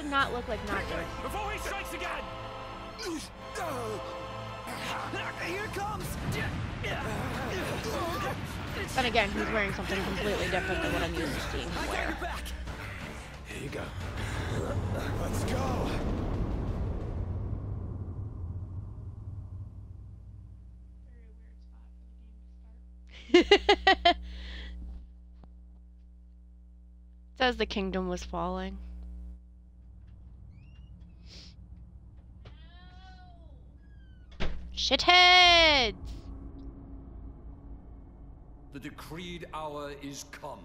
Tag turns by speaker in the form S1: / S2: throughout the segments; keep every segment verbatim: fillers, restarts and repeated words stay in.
S1: not look like Noctis?
S2: Before he strikes again! Here comes!
S1: Then again, he's wearing something completely different than what I'm used to seeing him wear.
S2: Here you go. Let's go!
S1: Says the kingdom was falling. Shitheads!
S3: The decreed hour is come.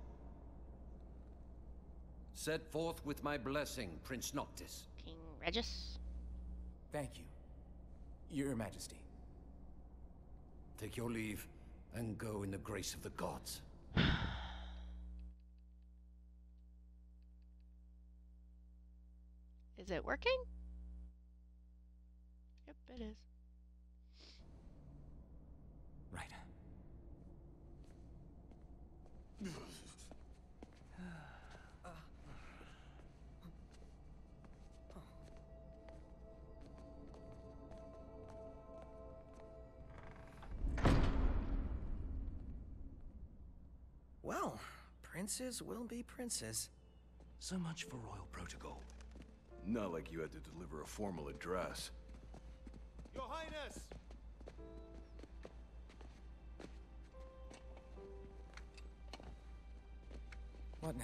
S3: Set forth with my blessing, Prince Noctis.
S1: King Regis.
S4: Thank you, Your Majesty.
S3: Take your leave and go in the grace of the gods.
S1: Is it working? Yep, it is.
S4: Right.
S5: Well, princes will be princes.
S2: So much for royal protocol.
S6: Not like you had to deliver a formal address.
S2: Your Highness!
S5: What now?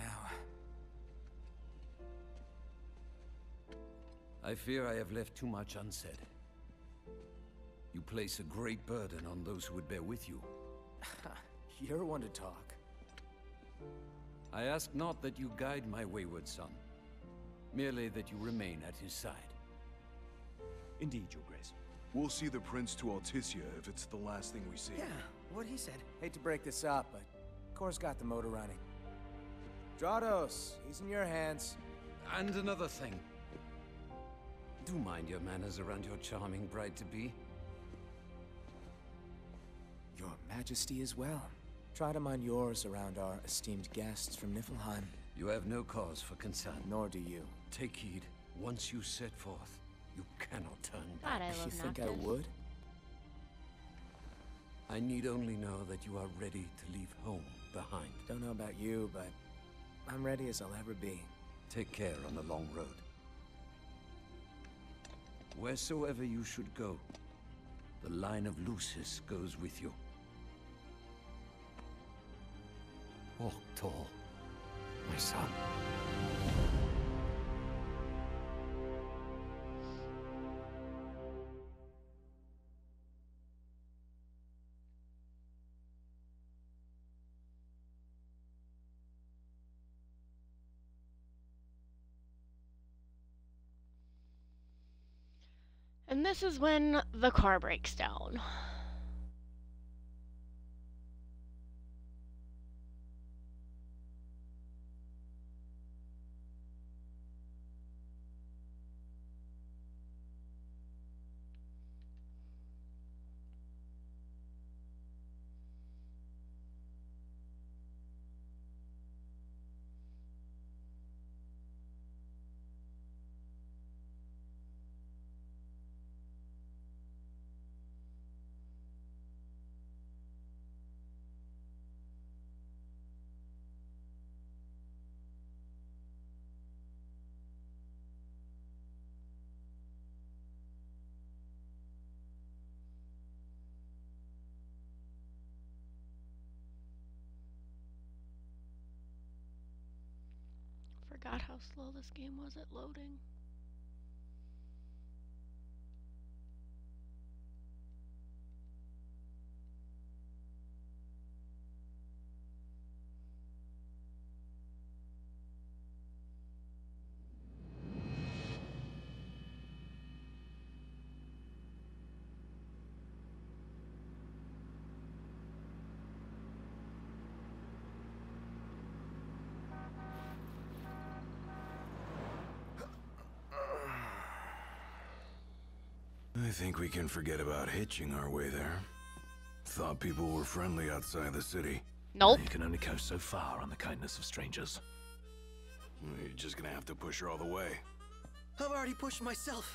S3: I fear I have left too much unsaid. You place a great burden on those who would bear with you.
S5: You're one to talk.
S3: I ask not that you guide my wayward son, merely that you remain at his side.
S2: Indeed, Your Grace.
S6: We'll see the prince to Alticia if it's the last thing we see.
S5: Yeah, what he said.
S4: Hate to break this up, but Kor's got the motor running. Stratos, he's in your hands.
S3: And another thing. Do mind your manners around your charming bride-to-be.
S4: Your Majesty as well. Try to mind yours around our esteemed guests from Niflheim.
S3: You have no cause for concern.
S4: Nor do you.
S3: Take heed. Once you set forth, you cannot turn back.
S1: God, I love
S4: You think I
S1: Noctis.
S4: would?
S3: I need only know that you are ready to leave home behind.
S4: Don't know about you, but I'm ready as I'll ever be.
S3: Take care on the long road. Wheresoever you should go, the line of Lucis goes with you. Walk tall, my son.
S1: And this is when the car breaks down. Forgot how slow this game was at loading.
S6: I think we can forget about hitching our way there. Thought people were friendly outside the city.
S1: Nope.
S2: You can only go so far on the kindness of strangers.
S6: You're just gonna have to push her all the way.
S5: I've already pushed myself.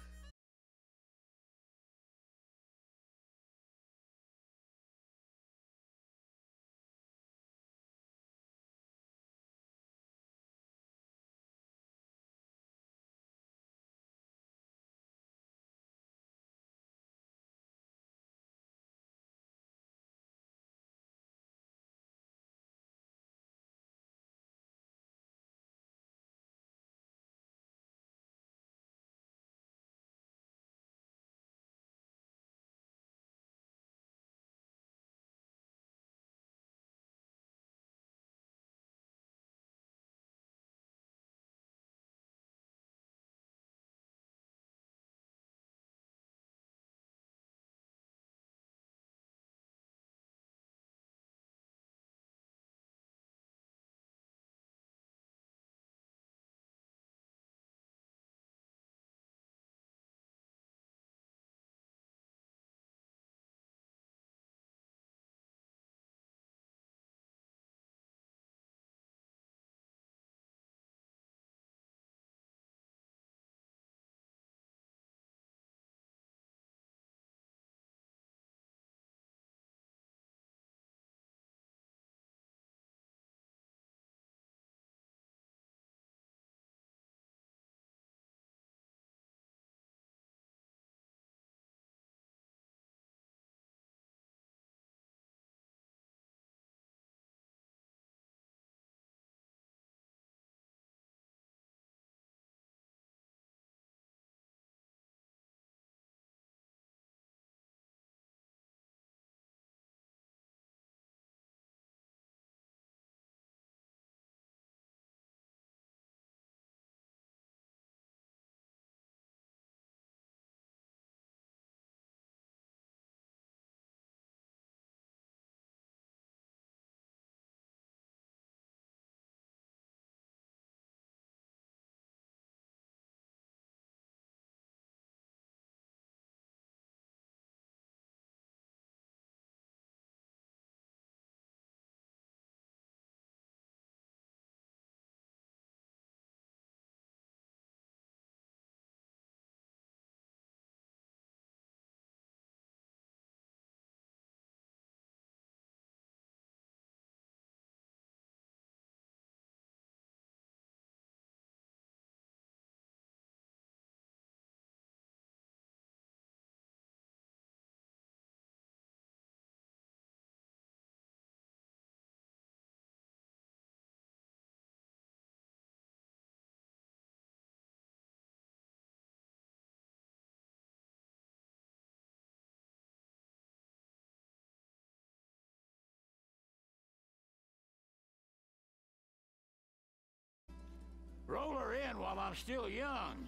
S7: Roll her in while I'm still young.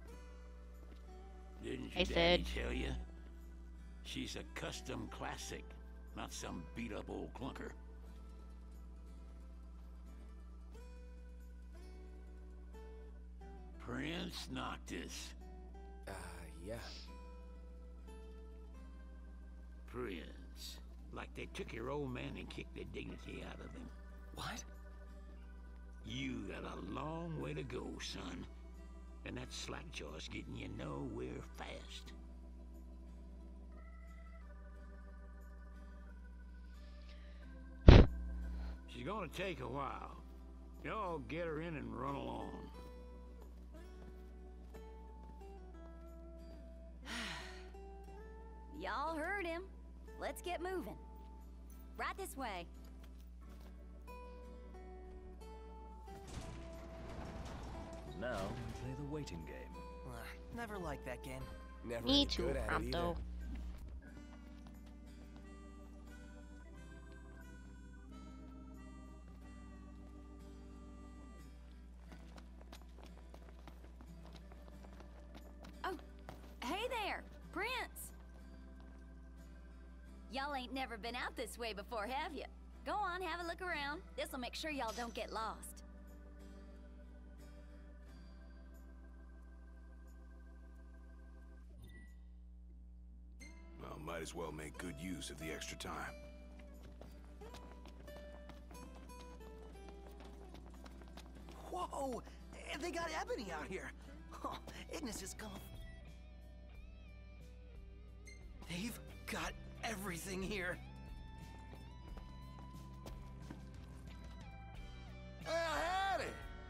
S7: Didn't
S1: Hey,
S7: your daddy
S1: Sid.
S7: tell you? She's a custom classic, not some beat-up old clunker. Prince Noctis.
S4: Uh, yeah.
S7: Prince. Like they took your old man and kicked the dignity out of him.
S5: What?
S7: You got a long way to go, son. And that slackjaw's getting you nowhere fast. She's gonna take a while. Y'all get her in and run along.
S8: Y'all heard him. Let's get moving. Right this way.
S2: Now we play the waiting game.
S5: Uh, never liked that game.
S4: Never
S1: Me
S4: really
S1: too,
S4: good at it either.
S1: Prompto.
S8: Oh, hey there, Prince. Y'all ain't never been out this way before, have you? Go on, have a look around. This'll make sure y'all don't get lost.
S6: Well, might as well make good use of the extra time.
S5: Whoa! They got Ebony out here. Oh, now. Ignis is gonna... They've got everything here.
S6: Hey, I had it!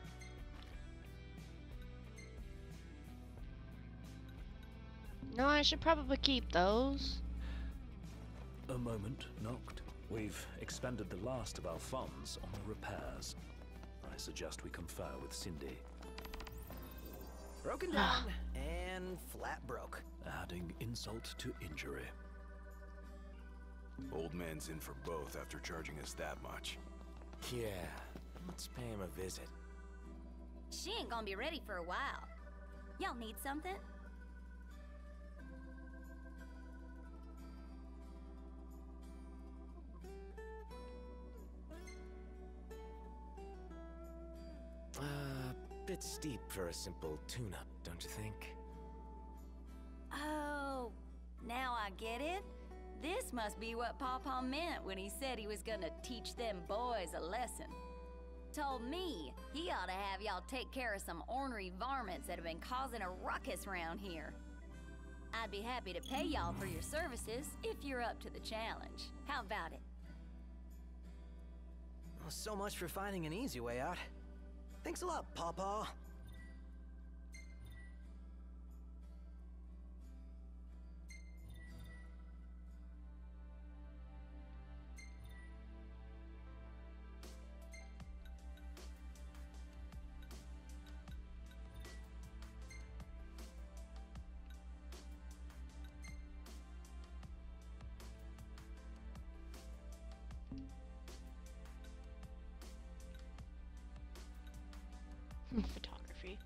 S1: No, I should probably keep those.
S2: A moment, Noct. We've expended the last of our funds on the repairs. I suggest we confer with Cindy.
S5: Broken down and flat broke.
S2: Adding insult to injury.
S6: Old man's in for both after charging us that much.
S4: Yeah, let's pay him a visit.
S8: She ain't gonna be ready for a while. Y'all need something?
S4: Uh, bit steep for a simple tune-up, don't you think?
S8: Oh, now I get it. This must be what Pawpaw meant when he said he was gonna teach them boys a lesson. Told me he ought to have y'all take care of some ornery varmints that have been causing a ruckus around here. I'd be happy to pay y'all for your services if you're up to the challenge. How about it?
S5: Well, so much for finding an easy way out. Thanks a lot, Pawpaw.
S1: Photography.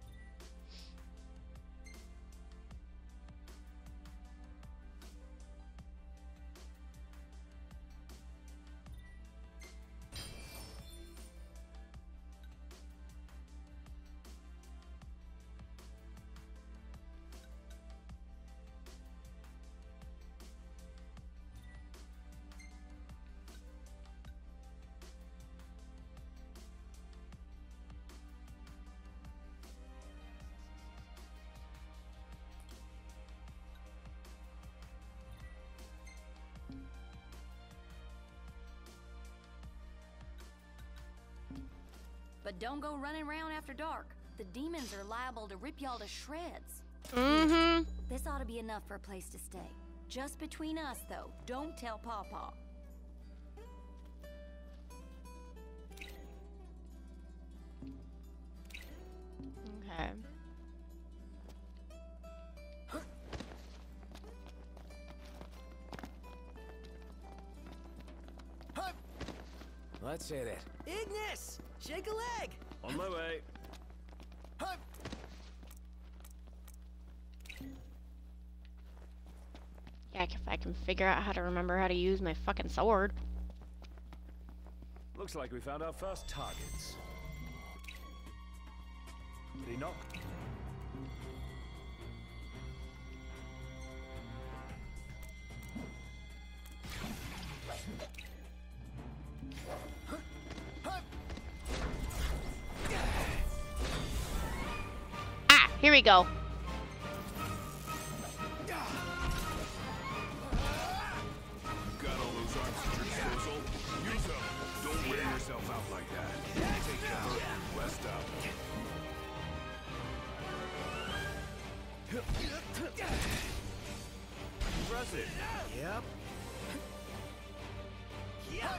S8: But don't go running around after dark. The demons are liable to rip y'all to shreds.
S1: Mm-hmm.
S8: This ought to be enough for a place to stay. Just between us, though. Don't tell Pawpaw.
S1: Okay.
S4: Let's hit it.
S5: Ignis! Shake a leg!
S2: On my way.
S1: Yeah, if I can figure out how to remember how to use my fucking sword.
S2: Looks like we found our first targets. Did he knock?
S1: Ah, here we go.
S6: Got all those arms at your disposal? Use them. Don't wear yourself out like that. Take cover. Rest up.
S2: Impressive.
S5: Yep. Yep.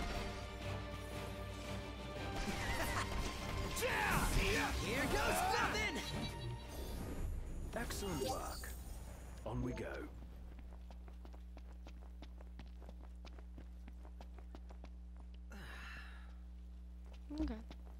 S5: Here goes nothing!
S2: Excellent work. On we go.
S1: Okay.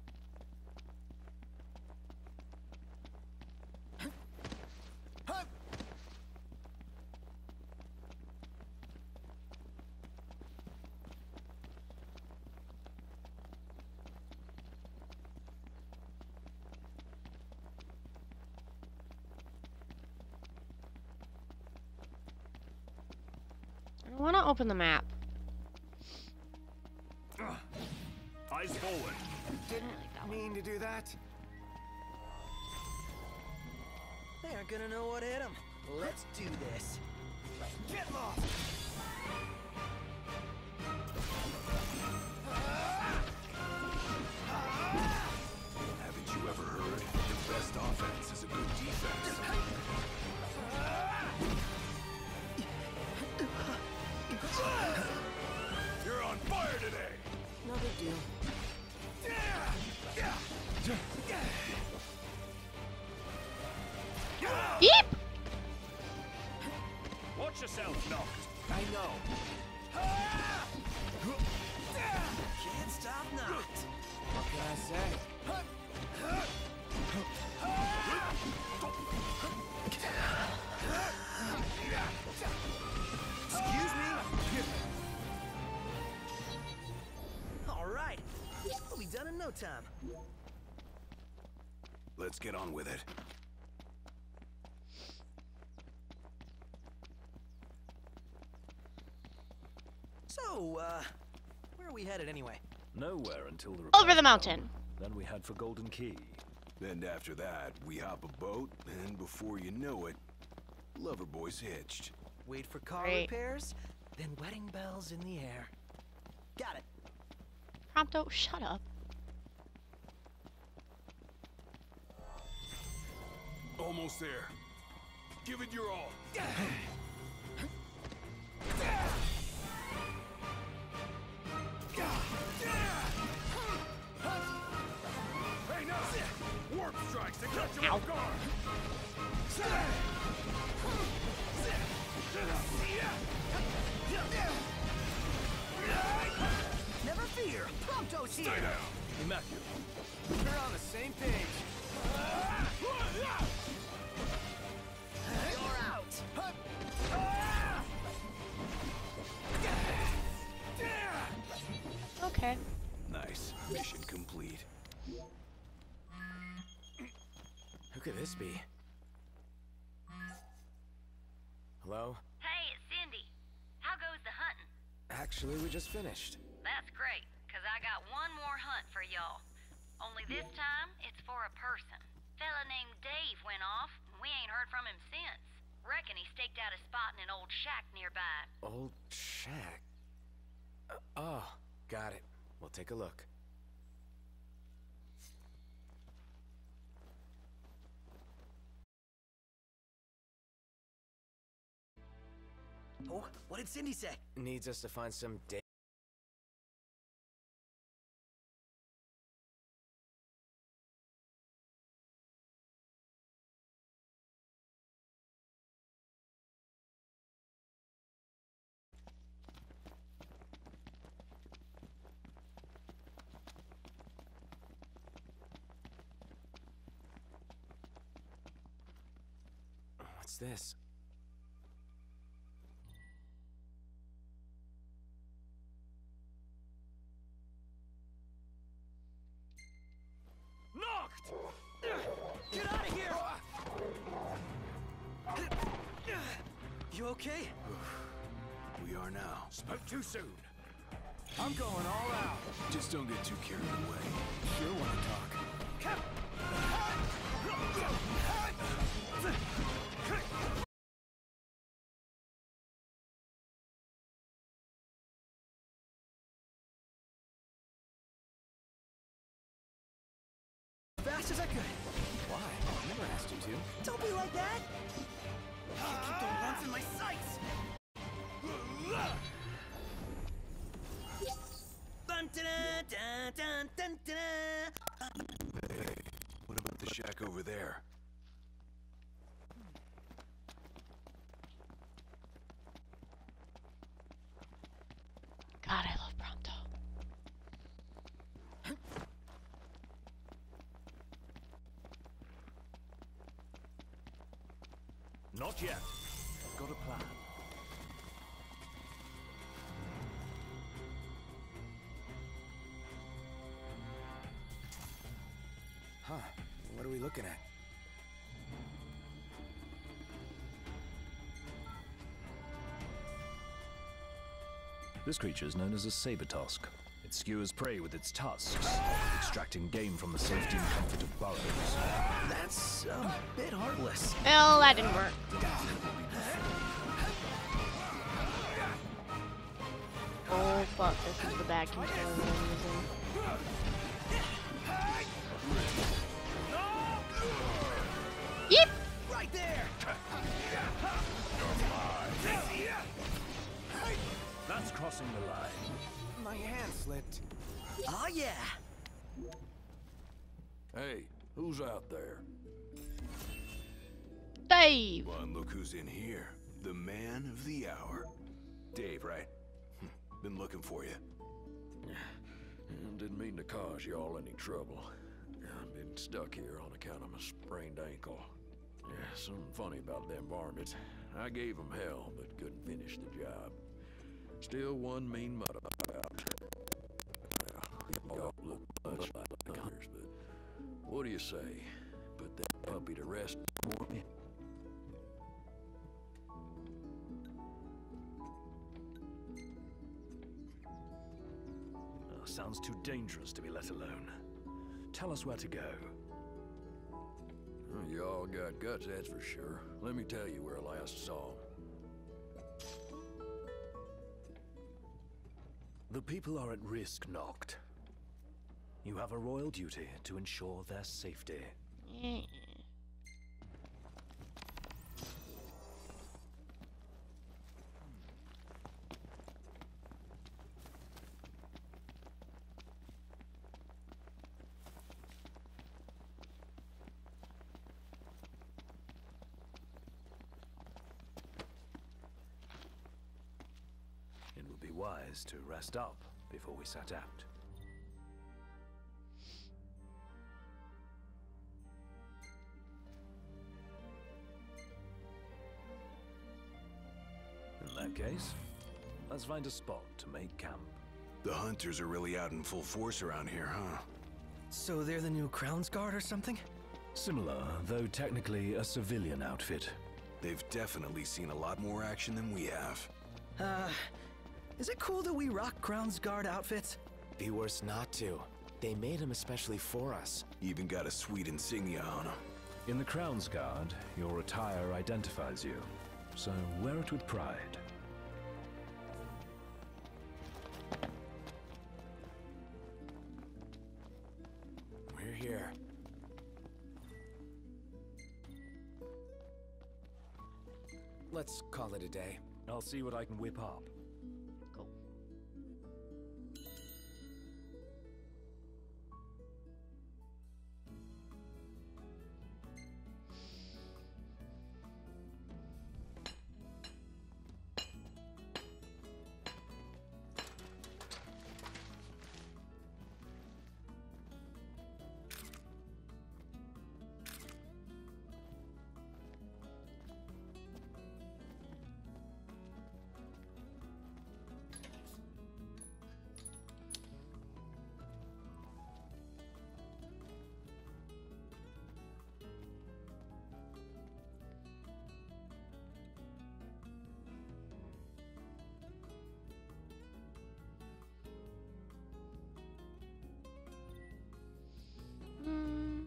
S1: I want to open the map.
S2: Eyes forward.
S5: Didn't mean to do that. They aren't gonna know what hit them. Let's do this. Get lost!
S6: Haven't you ever heard? The best offense is a good defense. You're on fire today!
S5: No big deal.
S1: Beep!
S2: Watch yourself, Knocked.
S4: I know.
S5: Can't stop Knocked.
S4: What can I say?
S5: Excuse me? All right. We'll be done in no time.
S6: Let's get on with it.
S5: So, uh, where are we headed anyway?
S2: Nowhere until the
S1: Over the
S2: repairs
S1: mountain.
S2: done. Then we head for Golden Key.
S6: Then after that, we hop a boat, and before you know it, Loverboy's hitched.
S5: Wait for car
S1: Great.
S5: repairs, then wedding bells in the air. Got it.
S1: Prompto, shut up.
S6: Almost there. Give it your all. Hey, no! Warp strikes to catch you off guard!
S5: Never fear, Prompto's
S6: Stay
S5: here.
S6: down!
S2: Immaculate.
S4: We're on the same page.
S5: You're out.
S1: Okay.
S6: Nice. Mission complete.
S4: Who could this be? Hello?
S8: Hey, it's Cindy. How goes the hunting?
S4: Actually, we just finished.
S8: That's great, because I got one more hunt for y'all. Only this time, it's for a person. Fella named Dave went off, and we ain't heard from him since. Reckon he staked out a spot in an old shack nearby.
S4: Old shack. Uh, oh, got it. We'll take a look.
S5: Oh, what did Cindy say?
S4: Needs us to find some da- What's this?
S5: Get out of here! You okay?
S6: We are now.
S2: Spoke too soon.
S4: I'm going all out.
S6: Just don't get too carried away.
S4: Sure want to talk.
S5: Fast as I could.
S4: Why? I never asked you to.
S5: Don't be like that! Can't keep the ones in my sights! Dun, dun, dun, dun, dun, dun.
S6: Hey, what about the shack over there?
S1: God, I love Prompto.
S2: Not yet. Got a plan.
S4: Huh. What are we looking at?
S2: This creature is known as a Sabertusk. It It skewers prey with its tusks, extracting game from the safety and comfort of burrows.
S5: That's a bit heartless.
S1: Well, that didn't work. Oh fuck, this is the bad controller that I'm using. Yep!
S5: Right there!
S2: That's crossing the line.
S4: My hand slipped.
S5: Oh yeah!
S3: Hey, who's out there?
S1: Dave!
S6: Well, and look who's in here. The man of the hour. Dave, right? Hm, been looking for you.
S3: Didn't mean to cause y'all any trouble. I've been stuck here on account of my sprained ankle. Yeah, something funny about them varmints. I gave them hell, but couldn't finish the job. Still one mean mutt about. Well, y'all look much like hunters, but what do you say? Put that puppy to rest for me?
S2: Oh, sounds too dangerous to be let alone. Tell us where to go.
S3: Well, y'all got guts, that's for sure. Let me tell you where I last saw 'em.
S2: The people are at risk, Noct. You have a royal duty to ensure their safety.
S1: Yeah.
S2: It would be wise to rest up before we set out. In that case, let's find a spot to make camp.
S6: The hunters are really out in full force around here, huh?
S5: So they're the new Crown's Guard or something?
S2: Similar, though technically a civilian outfit.
S6: They've definitely seen a lot more action than we have.
S5: Uh, is it cool that we rock Crown's Guard outfits?
S9: Be worse not to. They made them especially for us.
S6: Even got a sweet insignia on them.
S2: In the Crown's Guard, your attire identifies you, so wear it with pride.
S9: We're here.
S4: Let's call it a day.
S2: I'll see what I can whip up.
S1: Cool. Mm.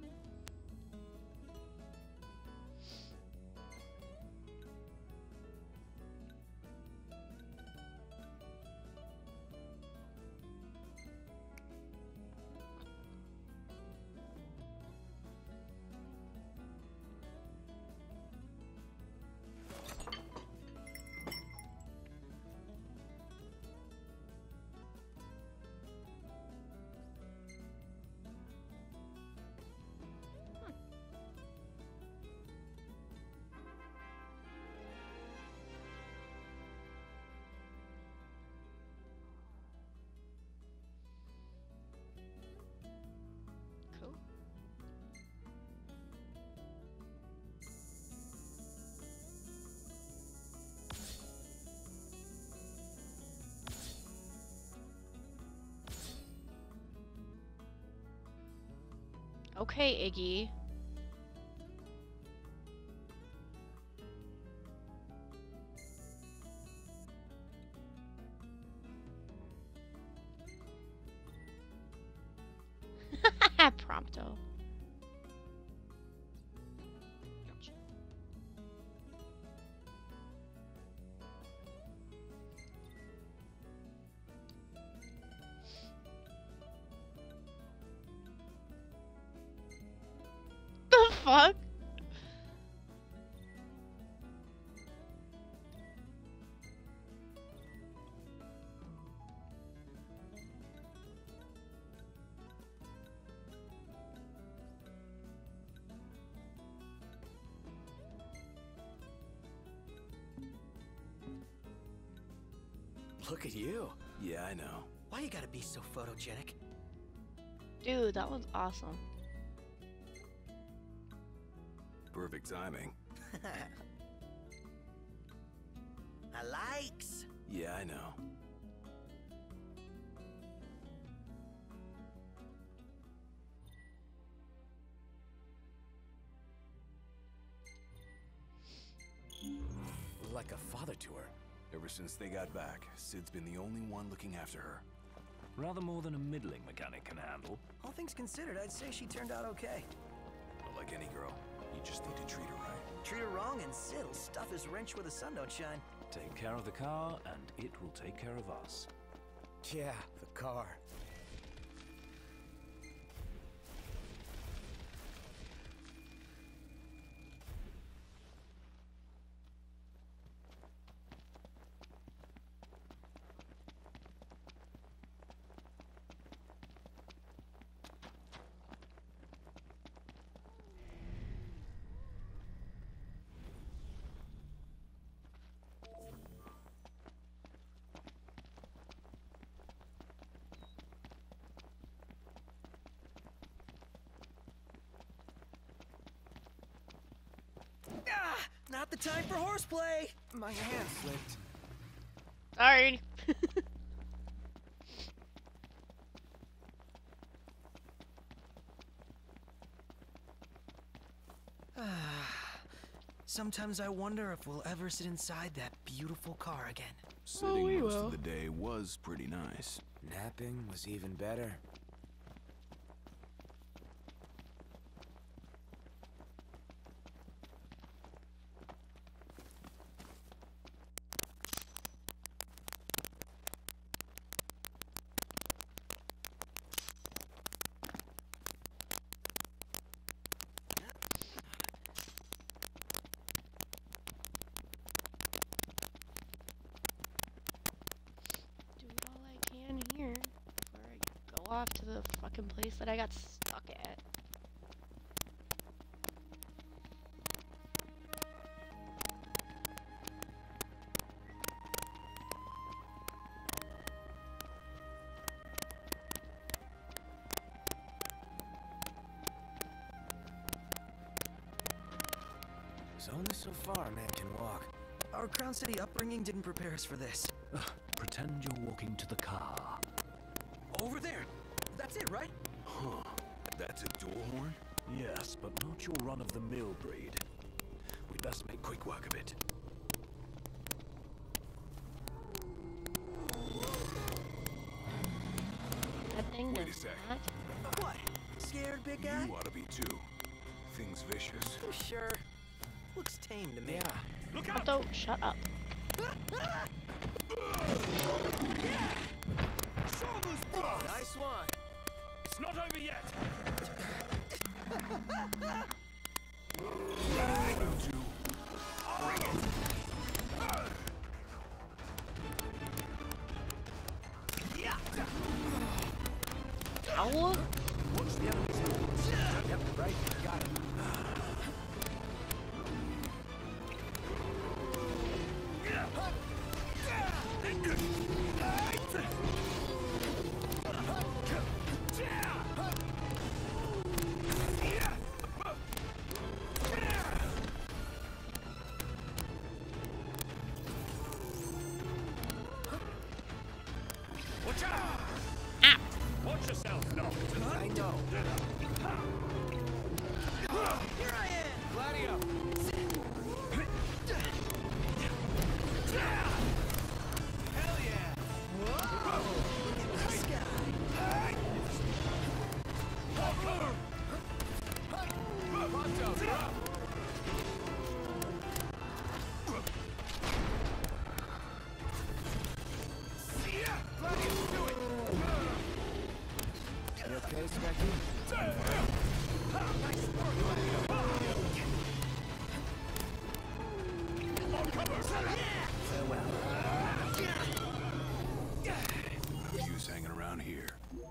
S1: Cool. Okay, Iggy. still. The fuck?
S9: Look at you. Yeah, I know.
S5: Why you gotta be so photogenic?
S1: Dude, that was awesome.
S9: Perfect timing.
S5: I likes.
S9: Yeah, I know. Like a father to her. Ever since they got back, Sid's been the only one looking after her.
S2: Rather more than a middling mechanic can handle.
S5: All things considered, I'd say she turned out okay.
S9: But like any girl, you just need to treat her right.
S5: Treat her wrong and Sid'll stuff his wrench where the sun don't shine.
S2: Take care of the car, and it will take care of us.
S4: Yeah, the car.
S5: Ah! Not the time for horseplay!
S4: My hand slipped.
S1: Sorry.
S5: Sometimes I wonder if we'll ever sit inside that beautiful car again.
S6: Sitting
S1: we
S6: most
S1: will.
S6: of the day was pretty nice.
S9: Napping was even better.
S1: Do all I can here before I go off to the fucking place that I got stuck at.
S9: There's only so far a man can walk.
S5: Our Crown City upbringing didn't prepare us for this.
S2: Ugh, pretend you're walking to the car.
S5: Over there! That's it, right?
S6: Huh. That's a door horn?
S2: Yes, but not your run-of-the-mill breed. We'd best make quick work of it.
S1: That thing
S6: Wait a
S1: does
S6: sec.
S1: not.
S5: What? Scared, big guy?
S6: You ought to be too. Thing's vicious.
S5: You sure? Looks tame to me.
S9: Yeah.
S6: Look
S1: Otto, shut up.
S9: Nice one.
S2: It's not over yet!
S6: Round two. Bring it.
S1: Ow!
S2: Watch the enemy's movements. Yep, right, got it.
S6: Watch out!
S1: Ah!
S2: Watch yourself, Noct.
S9: I know.
S5: Here I am!
S9: Gladio.
S5: Hell yeah! Whoa! Look at this guy! Farewell.
S9: No use hanging around here.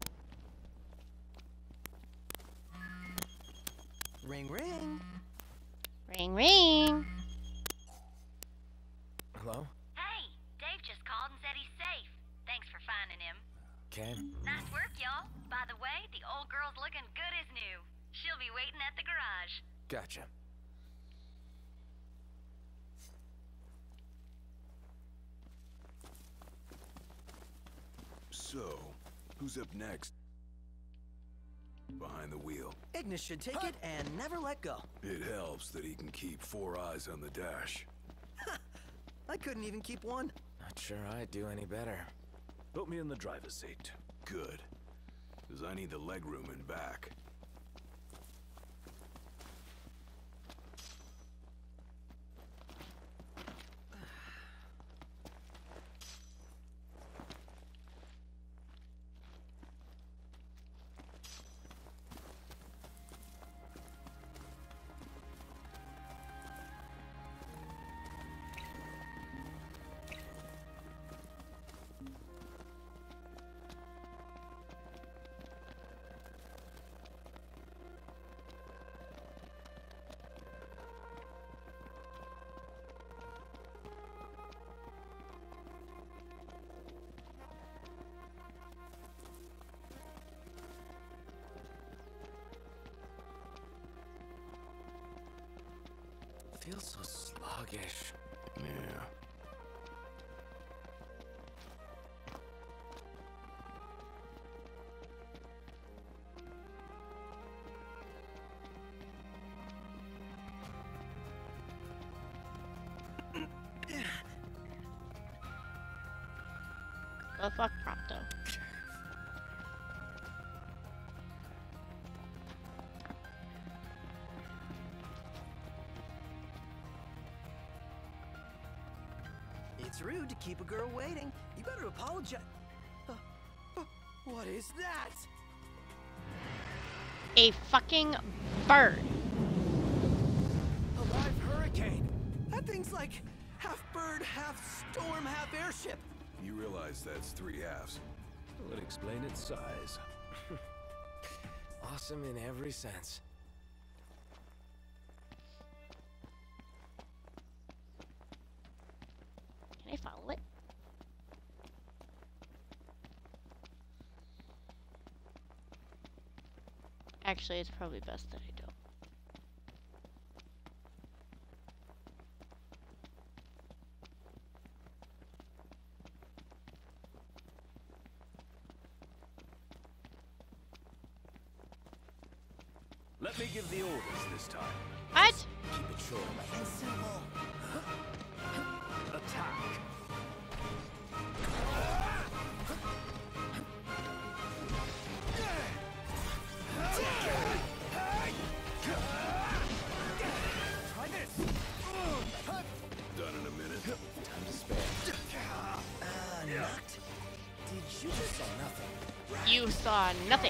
S5: Ring, ring.
S1: Ring, ring.
S5: Hello?
S8: Hey, Dave just called and said he's safe. Thanks for finding him.
S5: Okay.
S8: Nice work, y'all. By the way, the old girl's looking good as new. She'll be waiting at the garage.
S5: Gotcha.
S9: So, who's up next? Behind the wheel.
S5: Ignis should take it and never let go.
S9: It helps that he can keep four eyes on the dash.
S5: I couldn't even keep one. Not sure I'd do any better.
S2: Put me in the driver's seat.
S9: Good. Because I need the legroom in back.
S5: Feels so sluggish.
S9: Yeah.
S1: The fuck, Prompto.
S5: It's rude to keep a girl waiting. You better apologize. Uh, uh, what is that?
S1: A fucking bird.
S5: A live hurricane. That thing's like half bird, half storm, half airship.
S9: You realize that's three halves.
S2: Would explain its size.
S5: Awesome in every sense.
S1: Can I follow it? Actually, it's probably best that I don't.
S2: Let me give the orders this time.
S1: What?
S5: Keep it short and simple.
S2: Attack.
S5: Try this.
S9: Done in a minute.
S5: Time to spare. Ah, knocked. Did you just saw nothing?
S1: You saw nothing.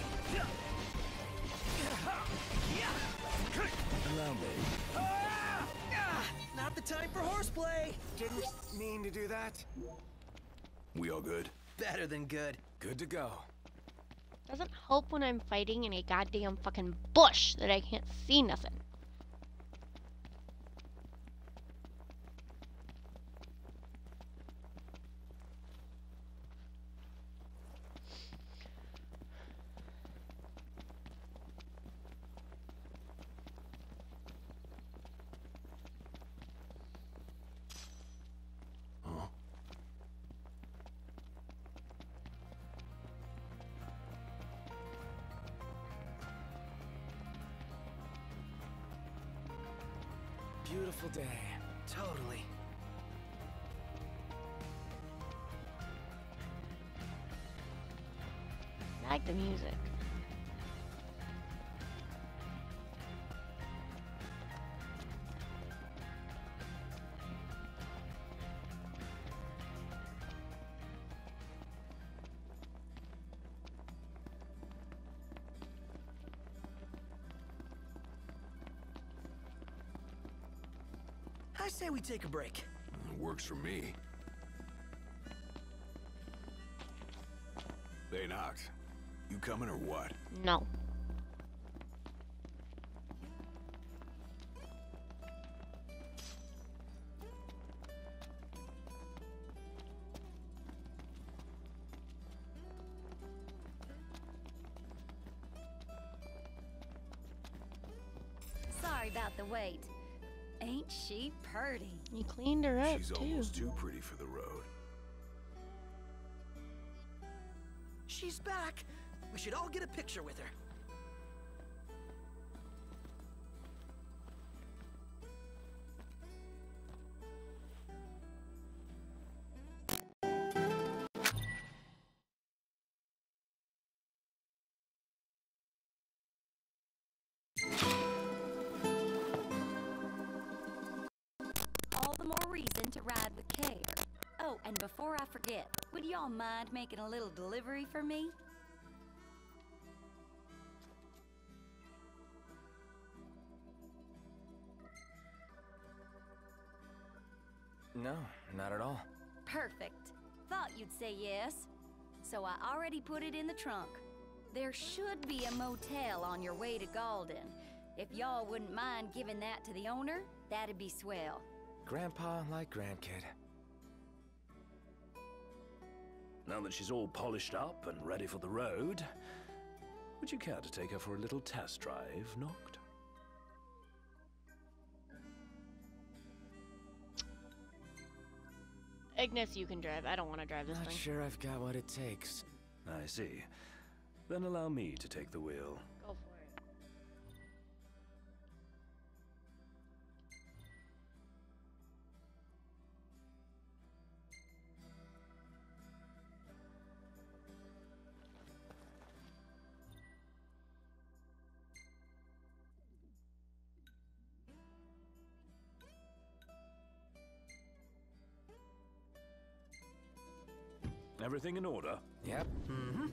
S2: Allow me.
S5: Not the time for horseplay. Didn't mean to do that.
S9: We all good?
S5: Better than good. Good to go.
S1: Doesn't help when I'm fighting in a goddamn fucking bush that I can't see nothing.
S9: Huh?
S5: Beautiful day. Totally.
S1: I like the music.
S5: I say we take a break.
S6: Works for me. Hey, Noct. You coming or what?
S1: No.
S8: Sorry about the wait. Ain't she purty?
S1: You cleaned her up
S6: She's
S1: too.
S6: almost too pretty for the road.
S5: She's back. We should all get a picture with her.
S8: All the more reason to ride with care. Oh, and before I forget, would y'all mind making a little delivery for me?
S4: No, not at all.
S8: Perfect. Thought you'd say yes. So I already put it in the trunk. There should be a motel on your way to Galden. If y'all wouldn't mind giving that to the owner, that'd be swell.
S4: Grandpa like grandkid.
S2: Now that she's all polished up and ready for the road, would you care to take her for a little test drive, Noct?
S1: Ignis, you can drive. I don't want to drive this
S4: Not
S1: thing.
S4: sure I've got what it takes.
S2: I see. Then allow me to take the wheel.
S1: Go for it.
S2: Everything in order?
S4: Yep. Mm-hmm.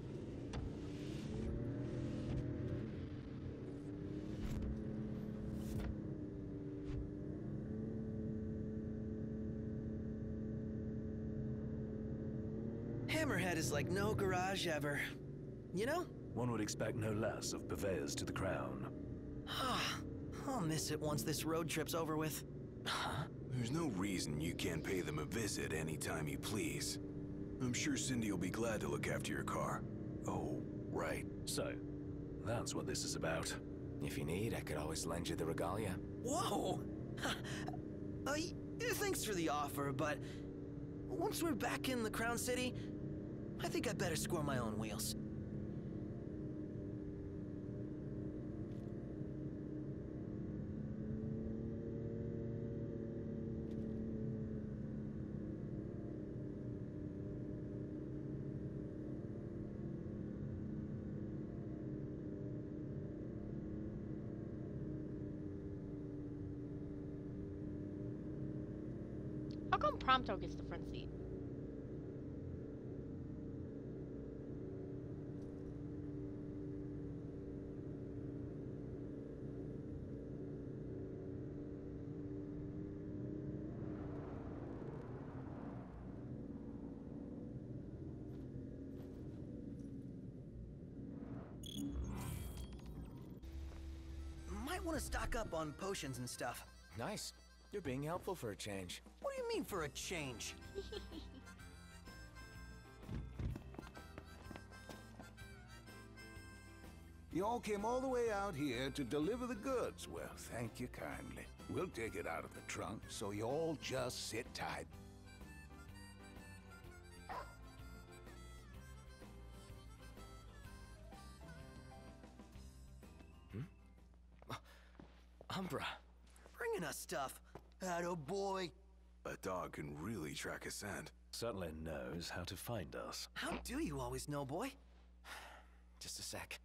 S5: Hammerhead is like no garage ever. You know?
S2: One would expect no less of purveyors to the crown.
S5: I'll miss it once this road trip's over with.
S9: There's no reason you can't pay them a visit anytime you please. I'm sure Cindy will be glad to look after your car. Oh, right.
S2: So, that's what this is about.
S4: If you need, I could always lend you the regalia.
S5: Whoa! uh, y- thanks for the offer, but once we're back in the Crown City, I think I better score my own wheels.
S1: How come Prompto gets the front seat?
S5: Might want to stock up on potions and stuff.
S4: Nice. You're being helpful for a change.
S5: What do you mean for a change?
S10: You all came all the way out here to deliver the goods. Well, thank you kindly. We'll take it out of the trunk, so you all just sit tight.
S4: Umbra.
S5: Bringing us stuff. Atta boy.
S9: A dog can really track a scent.
S2: Certainly knows how to find us.
S5: How do you always know, boy?
S4: Just a sec.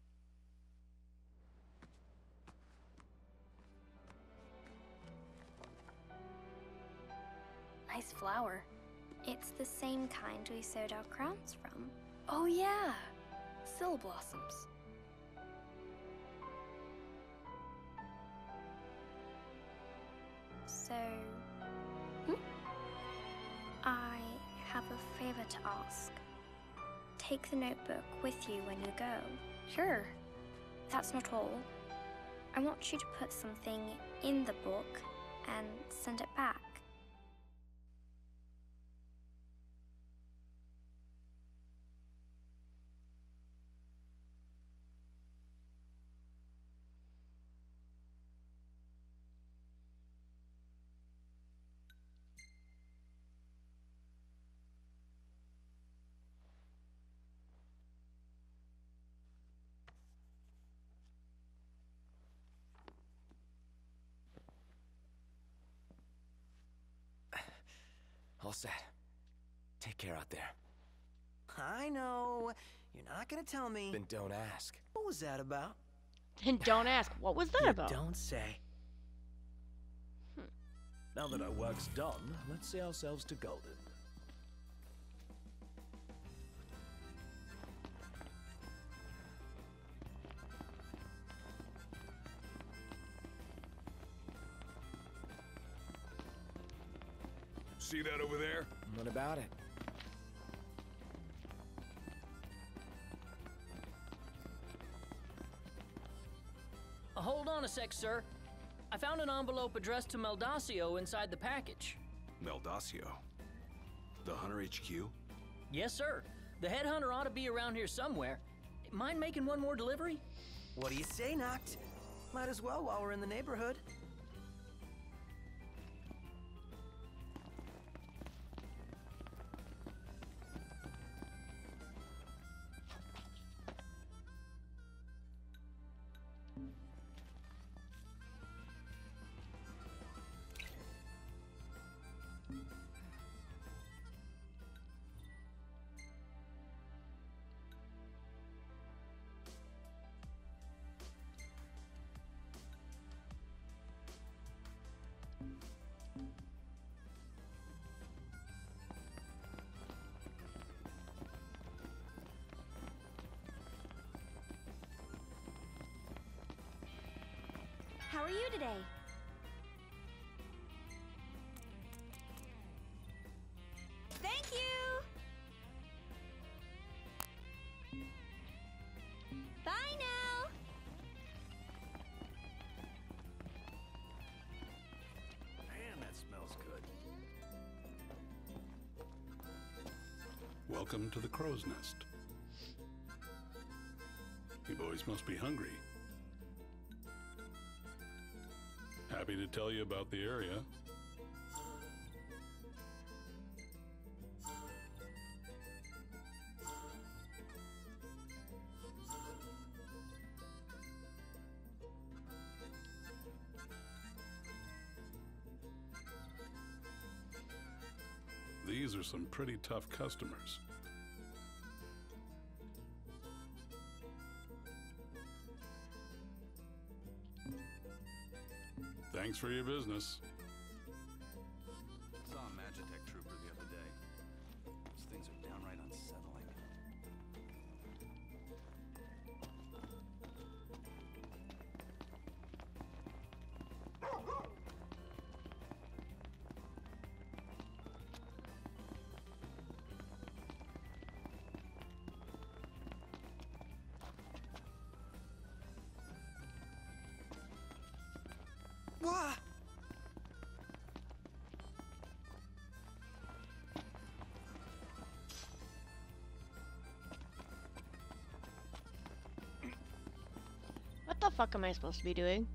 S11: Nice flower. It's the same kind we sewed our crowns from. Oh yeah, Syl blossoms. So, hmm? have a favor to ask. Take the notebook with you when you go. Sure. That's not all. I want you to put something in the book and send it back.
S4: All set. Take care out there.
S5: I know. You're not gonna tell me.
S4: Then don't ask.
S5: What was that about?
S1: Then don't ask. What was that
S5: You
S1: about?
S5: Don't say.
S2: Now that our work's done, let's see ourselves to Golden.
S6: See that over there?
S4: What about it?
S12: Uh, hold on a sec, sir. I found an envelope addressed to Meldacio inside the package.
S9: Meldacio? The Hunter H Q?
S12: Yes, sir. The headhunter ought to be around here somewhere. Mind making one more delivery?
S5: What do you say, Noct? Might as well while we're in the neighborhood.
S13: How are you today? Thank you! Bye now!
S2: Man, that smells good.
S14: Welcome to the Crow's Nest. You boys must be hungry. Happy to tell you about the area. These are some pretty tough customers. Thanks for your business.
S15: Saw a Magitech trooper the other day. Those things are downright unsettling.
S5: Wah!
S1: What the fuck am I supposed to be doing?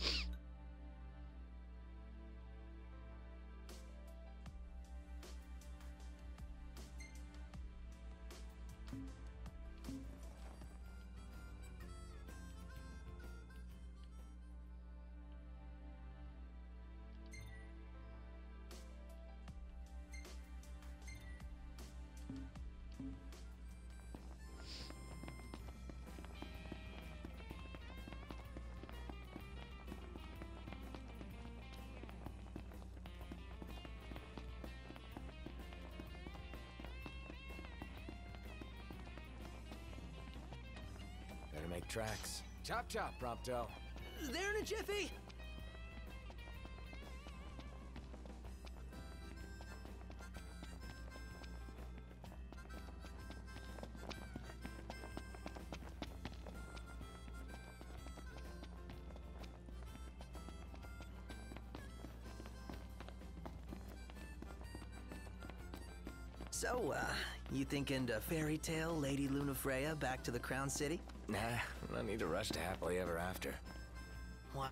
S4: Better make tracks. Chop chop, Prompto.
S5: There in a jiffy! So, uh, you thinking to fairy tale Lady Lunafreya back to the Crown City?
S4: Nah, no need to rush to happily ever after.
S5: What?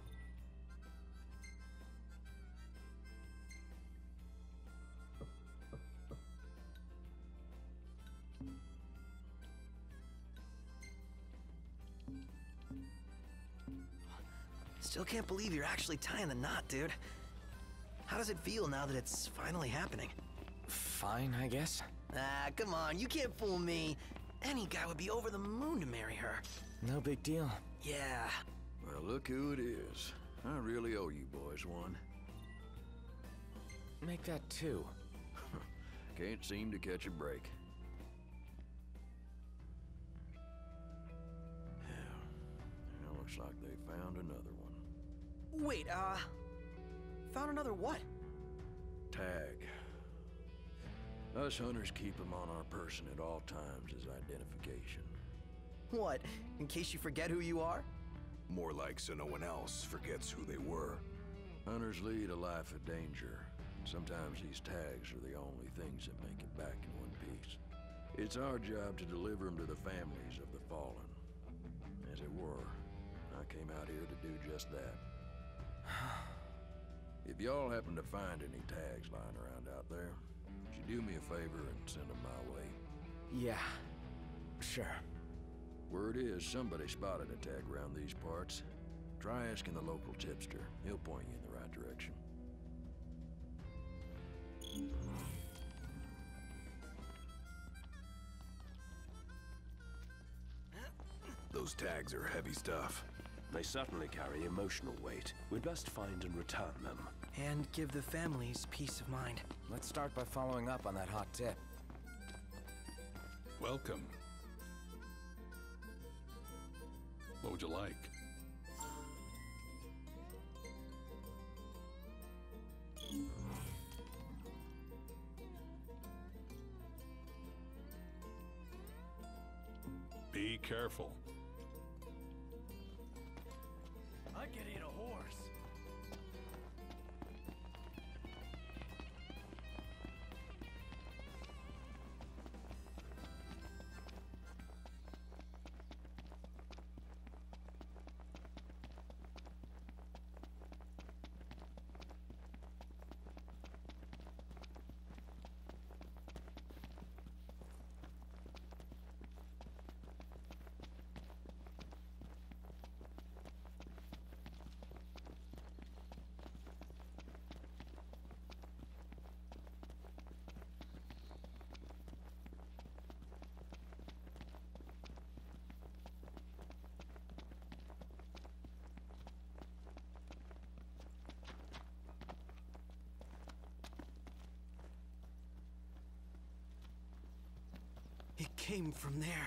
S5: Still can't believe you're actually tying the knot, dude. How does it feel now that it's finally happening?
S4: Fine, I guess.
S5: Ah, come on, you can't fool me. Any guy would be over the moon to marry her.
S4: No big deal.
S5: Yeah.
S3: Well, look who it is. I really owe you boys one.
S4: Make that two.
S3: Can't seem to catch a break. Yeah. Well, looks like they found another one.
S5: Wait, uh... found another what?
S3: Tag. Us hunters keep them on our person at all times as identification.
S5: What, in case you forget who you are?
S9: More like so no one else forgets who they were.
S3: Hunters lead a life of danger. Sometimes these tags are the only things that make it back in one piece. It's our job to deliver them to the families of the fallen. As it were, I came out here to do just that. If y'all happen to find any tags lying around out there, would you do me a favor and send them my way?
S4: Yeah, sure.
S3: Word is somebody spotted a tag around these parts. Try asking the local tipster. He'll point you in the right direction.
S9: Those tags are heavy stuff.
S2: They certainly carry emotional weight. We'd best find and return them.
S5: And give the families peace of mind.
S4: Let's start by following up on that hot tip.
S14: Welcome. What would you like? Be careful.
S15: I could eat a horse.
S5: It came from there.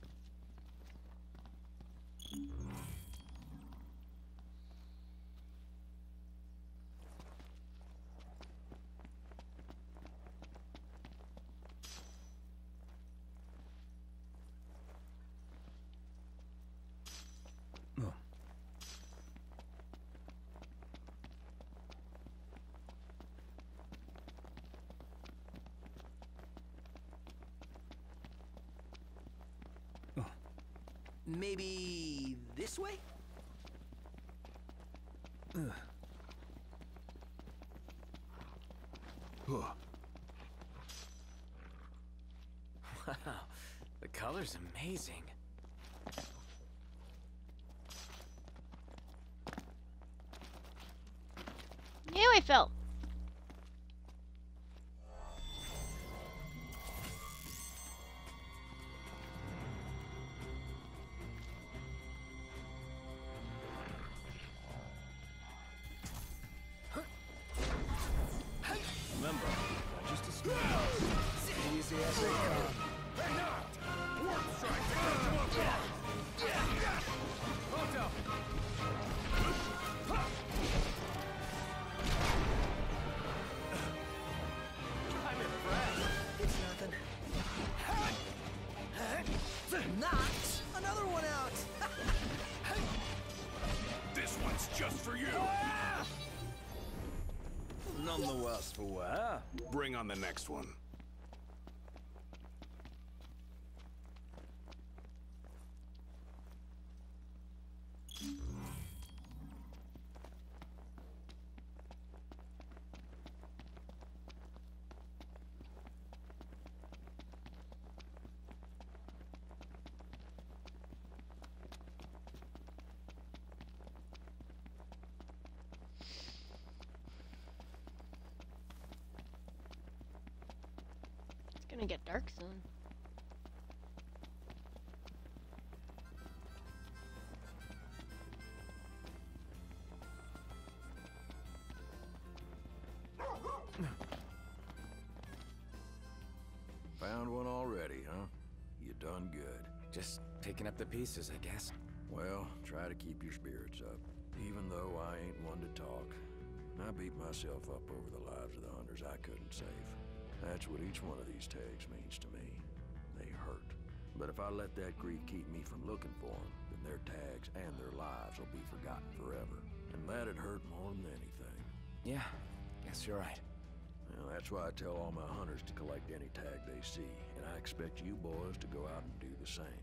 S5: Maybe this way?
S9: Ugh. Huh.
S4: Wow, the color's amazing.
S1: Here we fell.
S4: Remember, just a small. Easy as they come.
S6: Warp strike to catch him off guard!
S4: Hold up.
S5: I'm impressed. It's nothing. Knocked another one out.
S6: This one's just for you!
S4: None the worse for wear.
S9: Bring on the next one.
S1: gonna get dark soon.
S3: Found one already, huh? You done good.
S4: Just picking up the pieces, I guess.
S3: Well, try to keep your spirits up. Even though I ain't one to talk, I beat myself up over the lives of the hunters I couldn't save. That's what each one of these tags means to me. They hurt. But if I let that grief keep me from looking for them, then their tags and their lives will be forgotten forever. And that'd hurt more than anything.
S4: Yeah, guess you're right.
S3: Well, that's why I tell all my hunters to collect any tag they see, and I expect you boys to go out and do the same.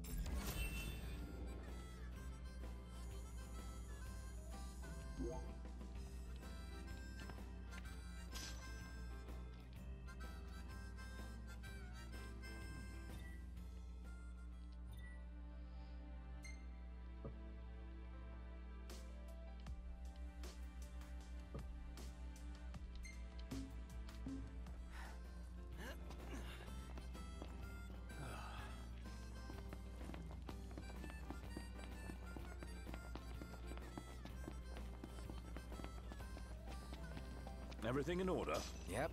S2: Everything in order?
S4: Yep.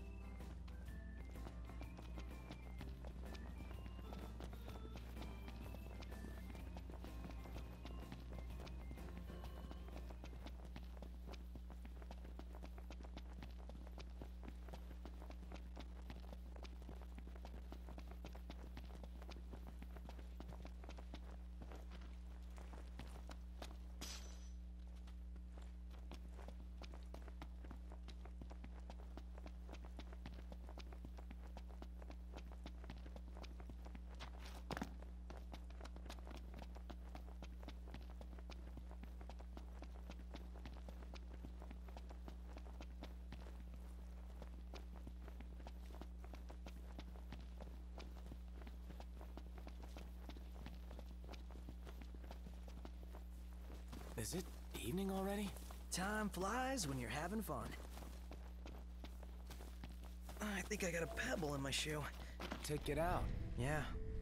S4: Is it evening already?
S5: Time flies when you're having fun. I think I got a pebble in my shoe.
S4: Take it out.
S5: Yeah.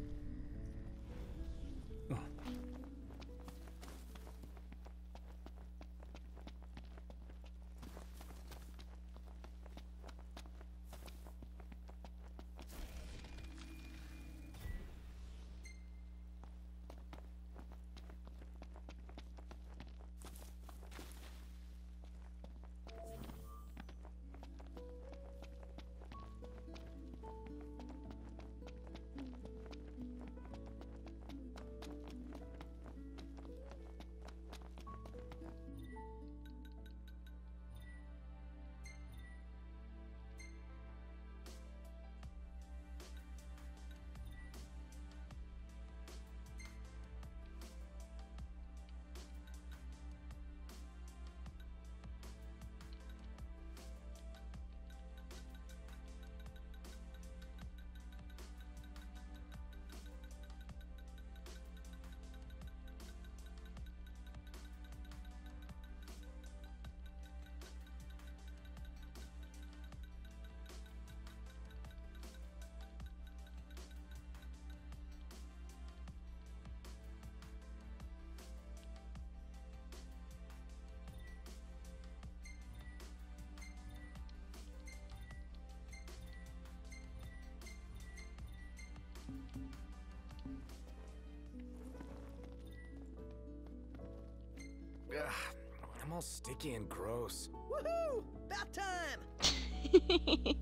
S4: Ugh, I'm all sticky and gross.
S5: Woohoo! About time!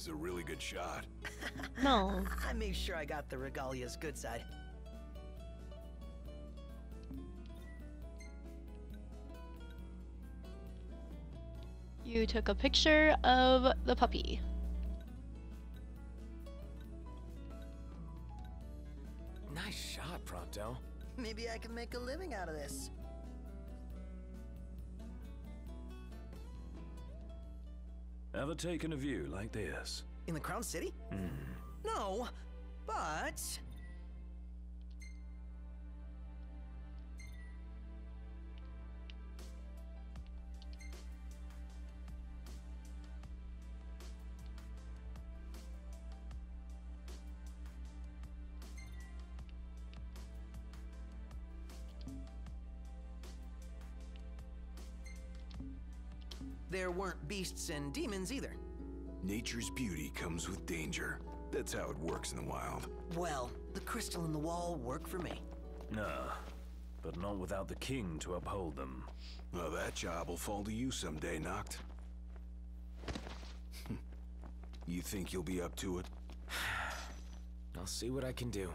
S9: is a really good shot.
S1: No.
S5: I made sure I got the regalia's good side.
S1: You took a picture of the puppy.
S16: Nice shot, Prompto.
S5: Maybe I can make a living out of this.
S2: Ever taken a view like this?
S5: In the Crown City?
S2: Hmm.
S5: No, but... There weren't beasts and demons either.
S9: Nature's beauty comes with danger. That's how it works in the wild.
S5: Well, the crystal in the wall worked for me.
S2: Nah, but not without the king to uphold them.
S9: Well, that job will fall to you someday, Noct. You think you'll be up to it?
S16: I'll see what I can do.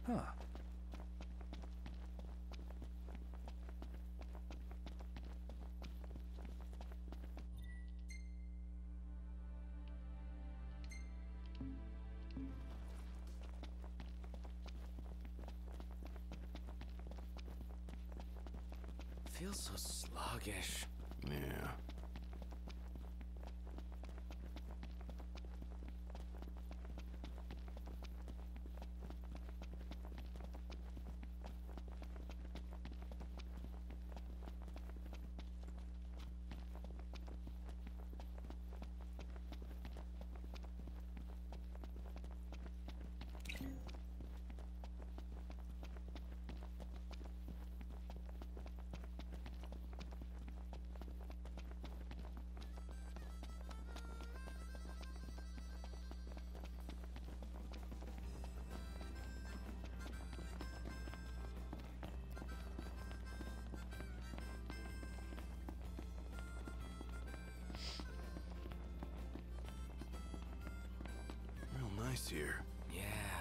S2: Huh.
S16: Feels so sluggish.
S9: Yeah. Real nice here.
S16: Yeah.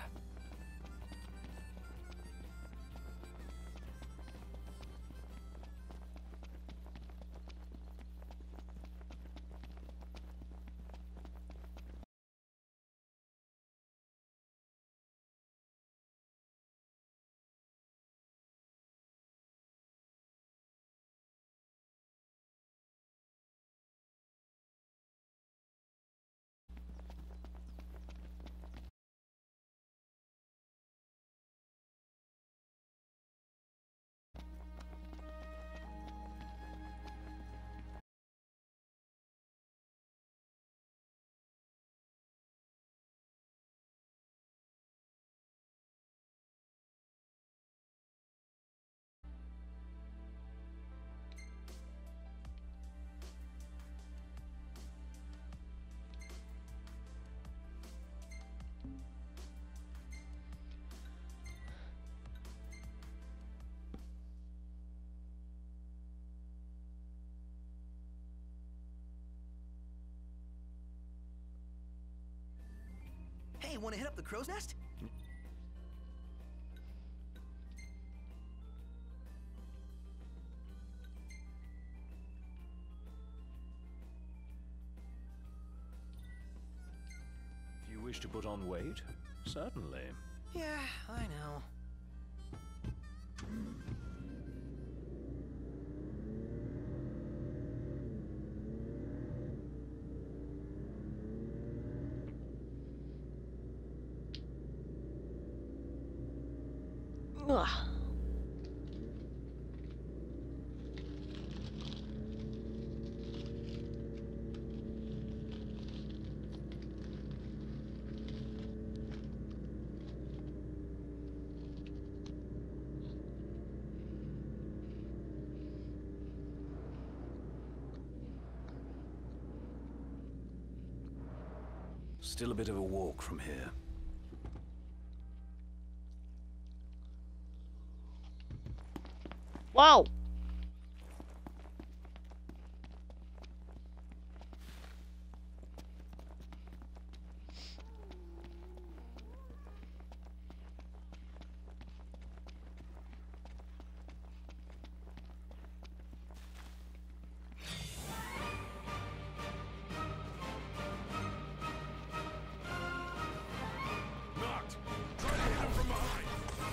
S5: Hey, wanna hit up the crow's nest?
S2: If you wish to put on weight, certainly.
S5: Yeah, I know.
S1: Ugh.
S2: Still a bit of a walk from here.
S1: Whoa!
S6: Knocked! Try to hit him from behind!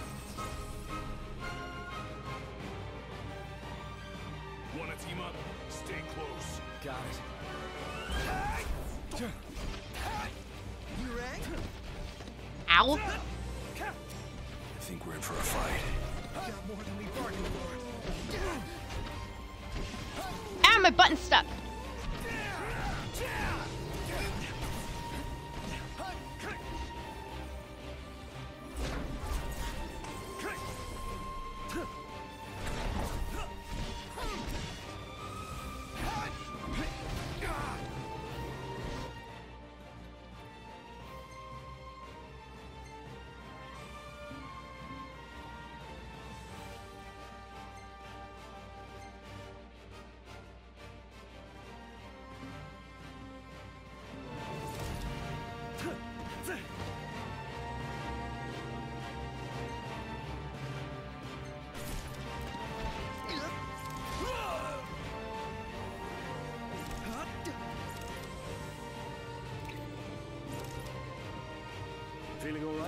S6: Wanna team up? Stay close.
S16: Got it.
S5: You right?
S1: Ow!
S9: I think we're in for a fight.
S5: Got more than we bargained for.
S1: Ah, my button's stuck.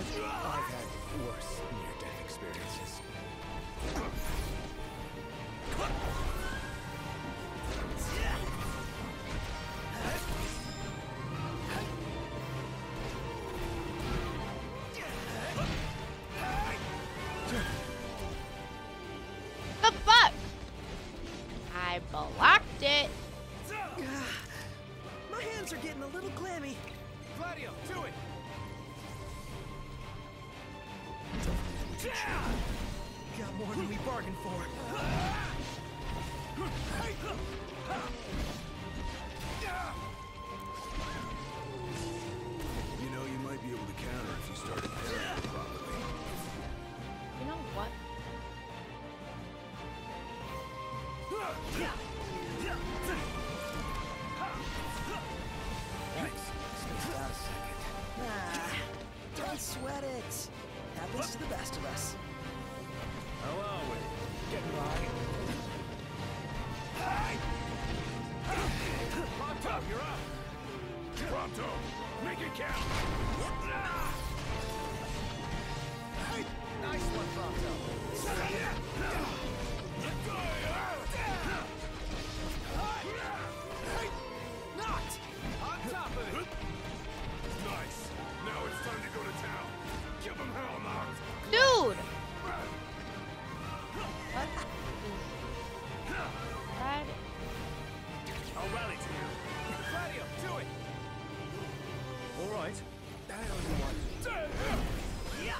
S4: I've had worse near-death experiences.
S1: The fuck? I blocked it.
S5: My hands are getting a little clammy.
S4: Gladio, do it!
S5: Got more than we bargained for.
S9: You know, you might be able to counter if you started parrying properly.
S1: You know what?
S4: Thanks. Spaced out a second.
S5: Ah, don't sweat it. Happens to the best of us.
S4: How are we? Getting by? Pronto, you're up!
S6: Pronto, make it count!
S4: Nice one, Pronto. Knocked! On top of it!
S6: Nice. Now it's time to go to town. Give them hell, Knocked.
S1: Dude! That...
S6: I'll rally to you.
S4: Gladio, do it! All right. I know you want.
S5: Yeah.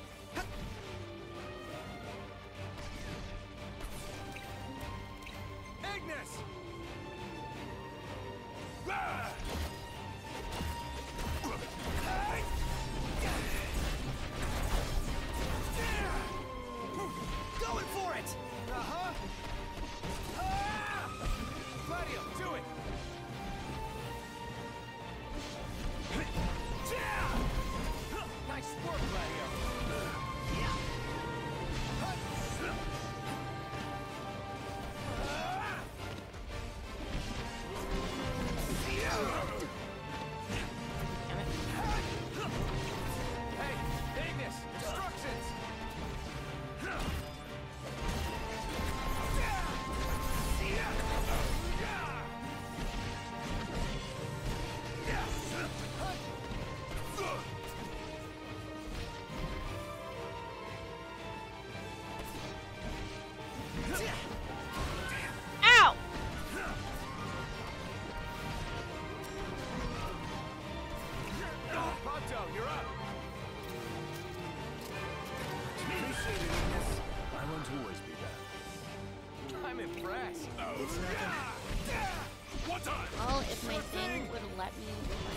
S4: Ignis!
S5: Going for it!
S4: Uh-huh. Ah! Gladio, do it! Nice work, Gladio. Hey, Ignis, instructions!
S1: Ow!
S4: Pronto, you're up! Appreciate it, Ignis.
S2: I won't always be there.
S4: I'm impressed.
S5: It's nothing.
S6: One time!
S1: Well, if my thing would let me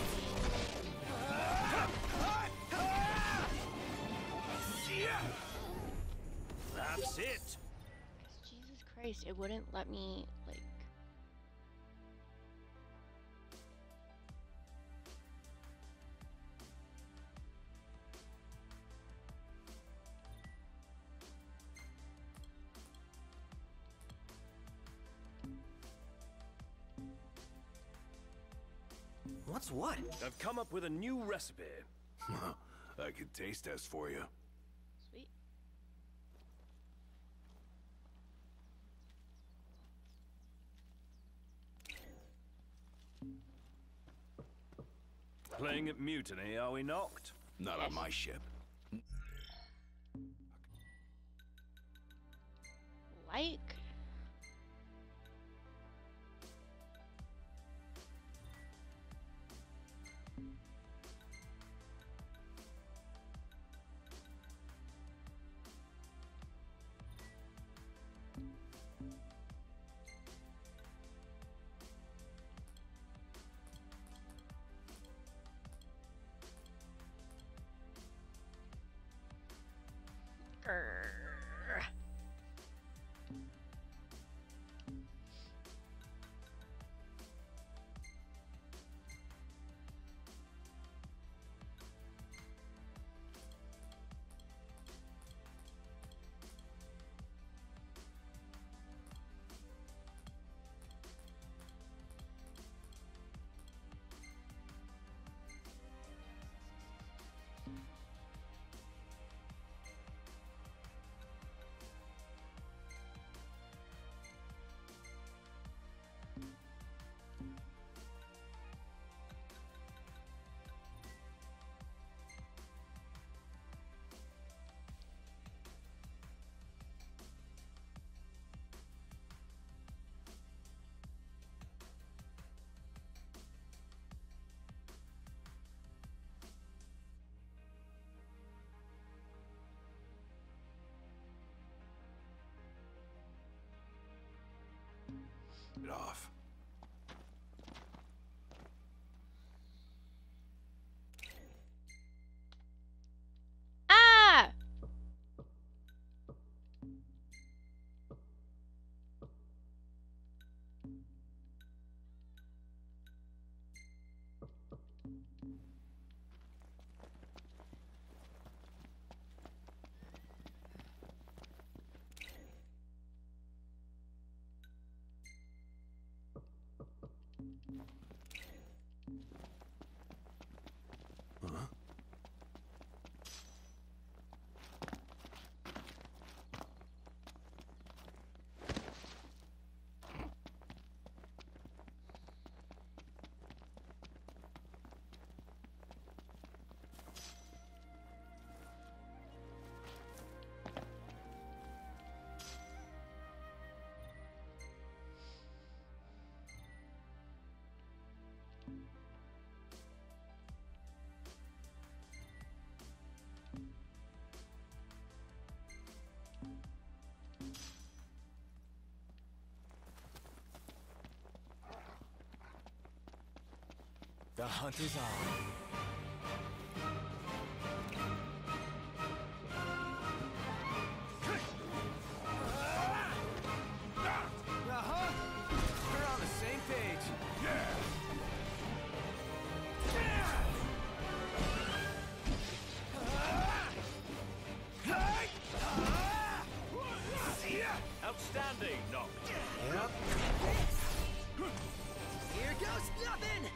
S6: That's it!
S1: Jesus Christ, it wouldn't let me, like...
S5: What's what?
S6: I've come up with a new recipe.
S9: I could taste test for you.
S1: Sweet.
S6: Playing at Mutiny, are we knocked?
S9: Not on my ship.
S1: Like...
S9: it off.
S1: Ah!
S9: Huh?
S4: The hunt is on. Uh-huh. We're on the same page.
S6: Outstanding, Noct.
S5: Yep. Here goes nothing!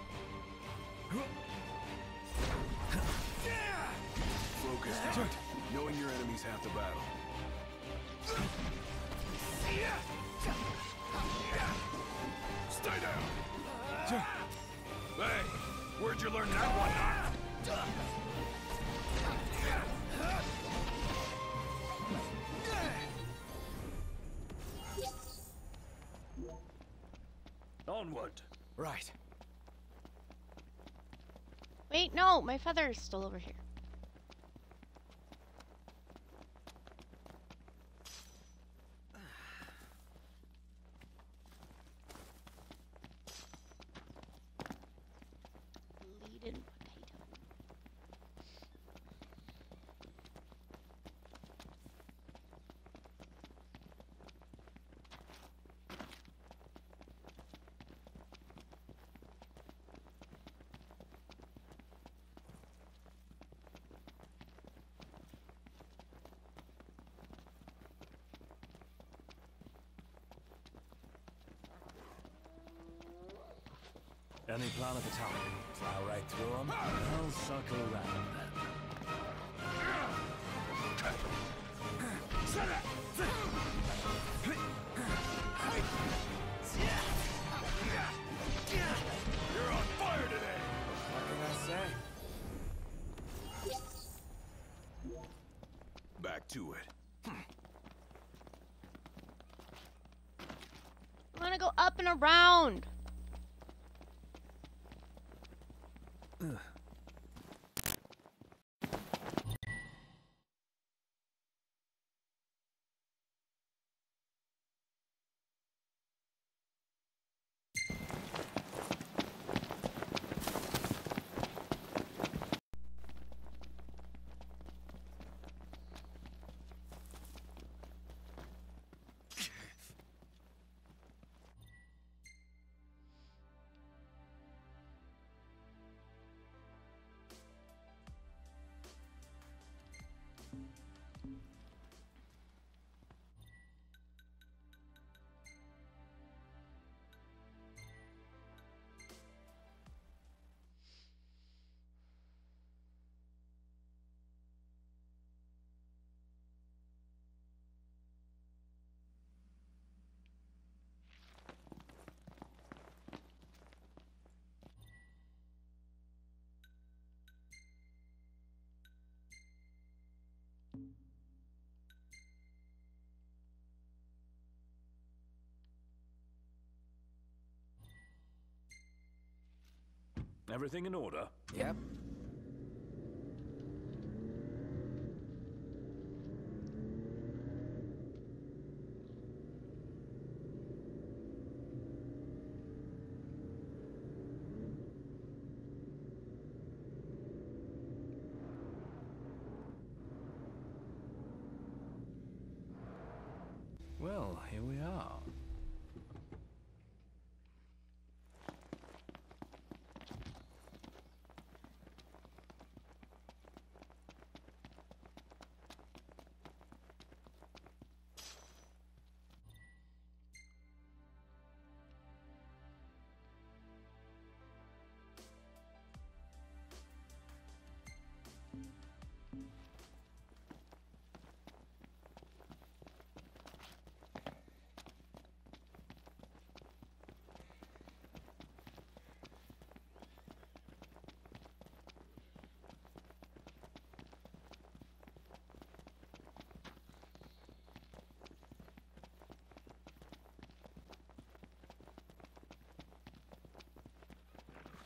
S9: Focus. Knowing your enemy's half the battle.
S6: Stay down. Hey, where'd you learn that one, Noct?
S2: Onward.
S4: Right.
S1: Wait, no, my feather's still over here. Leading potato.
S2: Any plan of attack?
S4: Plow right through them.
S2: I'll circle around then.
S6: You're on fire today.
S4: What can I say?
S9: Back to it.
S1: I want to go up and around.
S4: Ugh.
S2: Everything in order?
S4: Yep.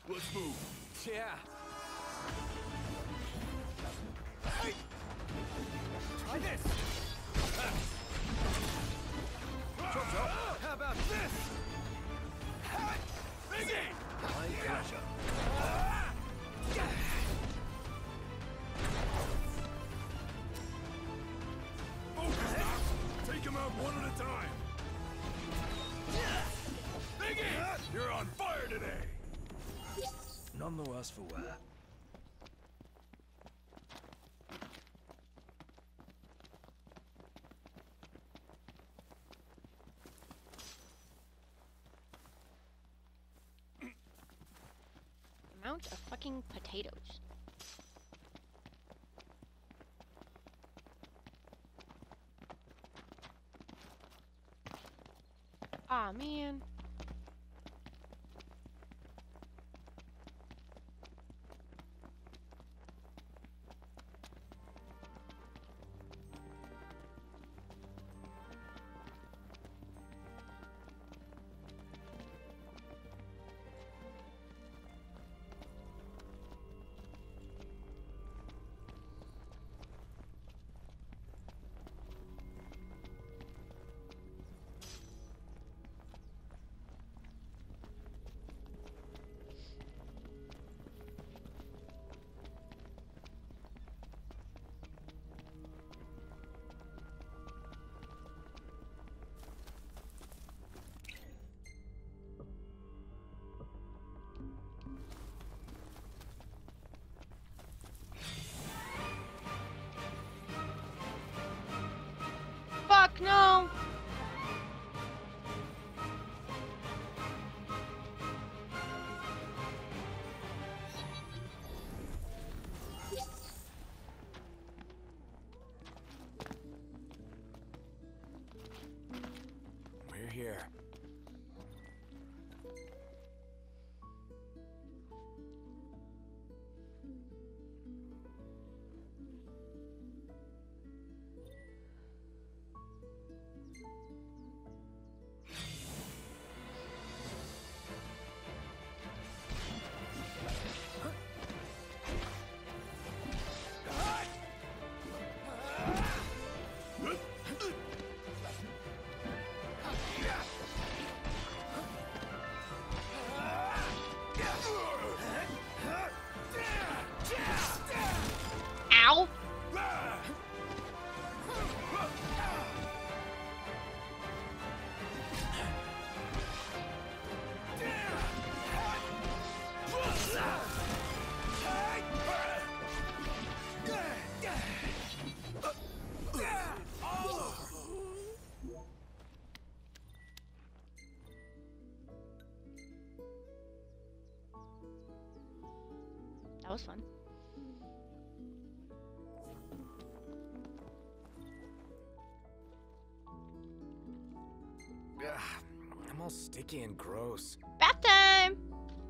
S6: Let's move.
S16: Yeah.
S4: Hey! Try this! Jojo, how about this?
S6: Biggie!
S4: High pressure.
S6: Focus now! Take him out one at a time! Biggie! You're on fire today!
S2: None the worse for wear.
S1: Amount of fucking potatoes. Aw, man. Fuck no!
S16: We're here.
S1: Ow! That was fun.
S16: Ugh, I'm all sticky and gross.
S1: Bath time!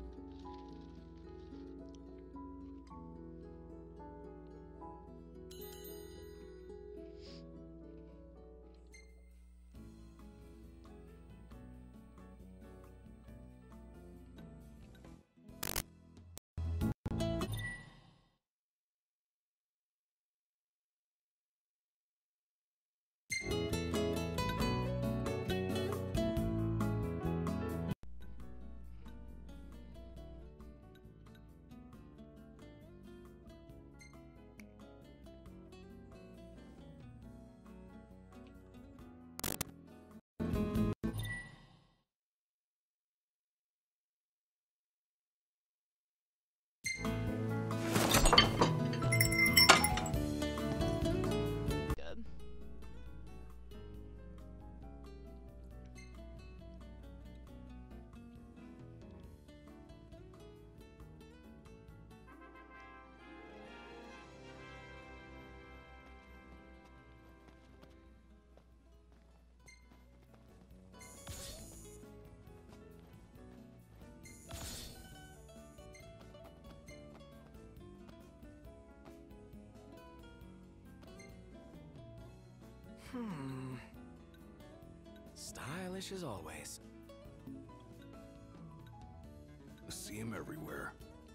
S1: Good.
S16: Hmm. Stylish as always.
S9: see him everywhere.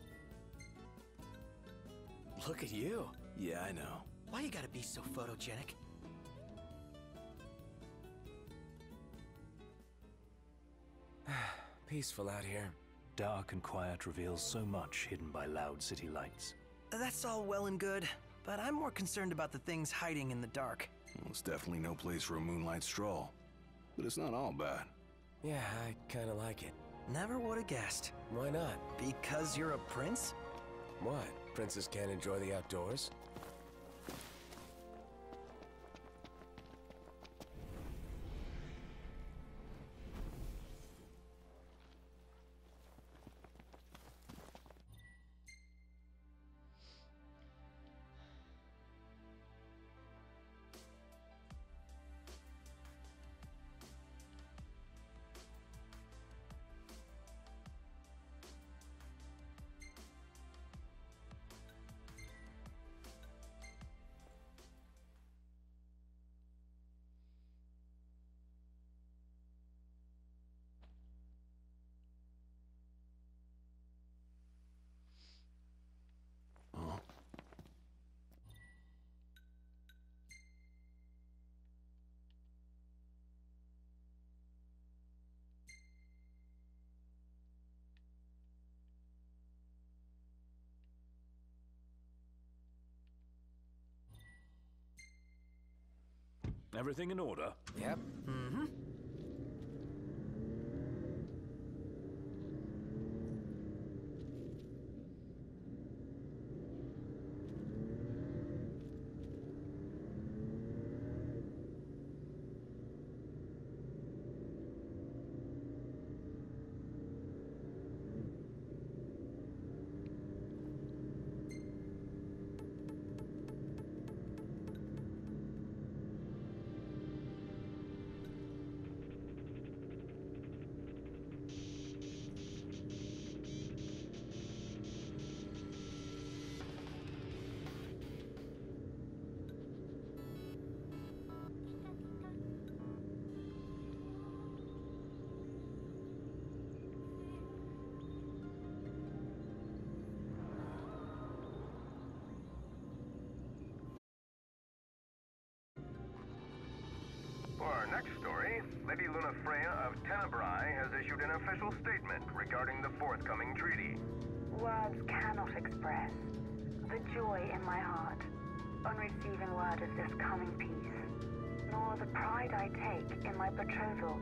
S16: Look at you.
S9: Yeah, I know.
S5: Why you gotta be so photogenic?
S16: Peaceful out here.
S2: Dark and quiet reveals so much hidden by loud city lights.
S5: That's all well and good, but I'm more concerned about the things hiding in the dark.
S9: Well, it's definitely no place for a moonlight stroll. But it's not all bad.
S16: Yeah, I kinda like it.
S5: Never would have guessed.
S16: Why not?
S5: Because you're a prince?
S16: What? Princes can't enjoy the outdoors?
S2: Everything in order?
S16: Yep.
S5: Mm-hmm.
S17: For our next story, Lady Lunafreya of Tenebrae has issued an official statement regarding the forthcoming treaty.
S18: Words cannot express the joy in my heart on receiving word of this coming peace, nor the pride I take in my betrothal.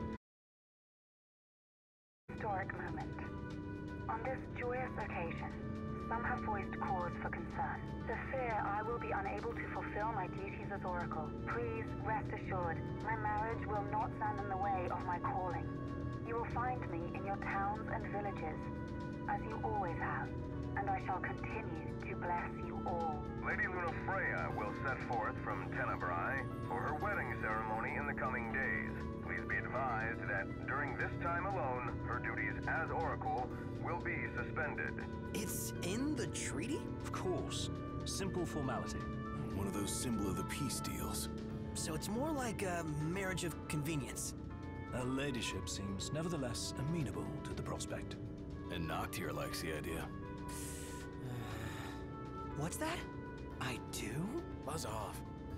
S18: Historic moment. On this joyous occasion, some have voiced cause for concern. The fear I will be unable to fulfill my duties as Oracle. Please rest assured, my marriage will not stand in the way of my calling. You will find me in your towns and villages, as you always have, and I shall continue to bless you all.
S17: Lady Lunafreya will set forth from Tenebrae for her wedding ceremony in the coming days. Please be advised that during this time alone, her duties as Oracle will be suspended.
S5: It's in the treaty?
S2: Of course. Simple formality.
S9: One of those symbol of the peace deals.
S5: So it's more like a marriage of convenience.
S2: Her ladyship seems nevertheless amenable to the prospect.
S9: And Noctier likes the idea.
S5: What's that? I do?
S16: Buzz off.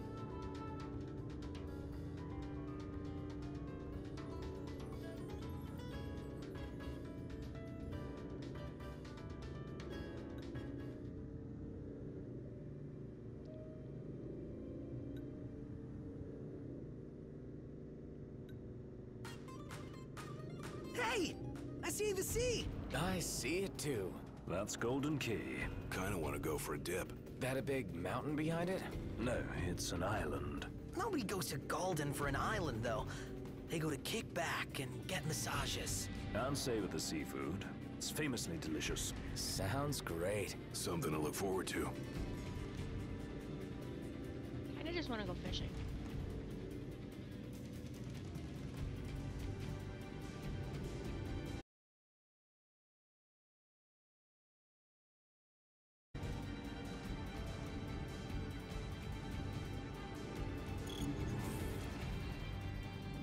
S5: Hey! I see the sea!
S16: I see it too.
S2: That's Golden Key.
S9: Kinda wanna go for a dip.
S16: That a big mountain behind it?
S2: No, it's an island.
S5: Nobody goes to Golden for an island, though. They go to kick back and get massages.
S2: And savor the seafood. It's famously delicious.
S16: Sounds great.
S9: Something to look forward to.
S1: Kinda just wanna go fishing.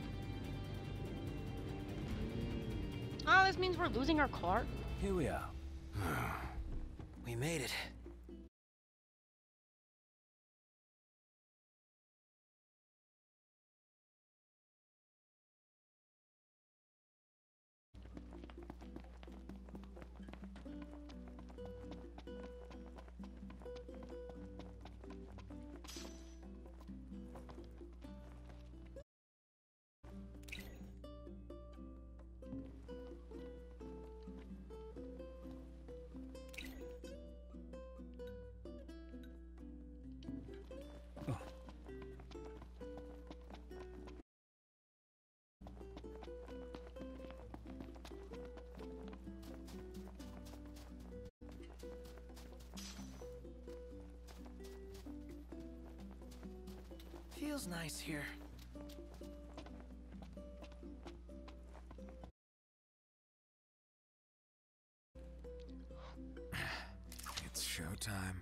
S1: Oh, this means we're losing our car?
S2: Here we are.
S5: We made it. Feels nice here.
S10: It's showtime.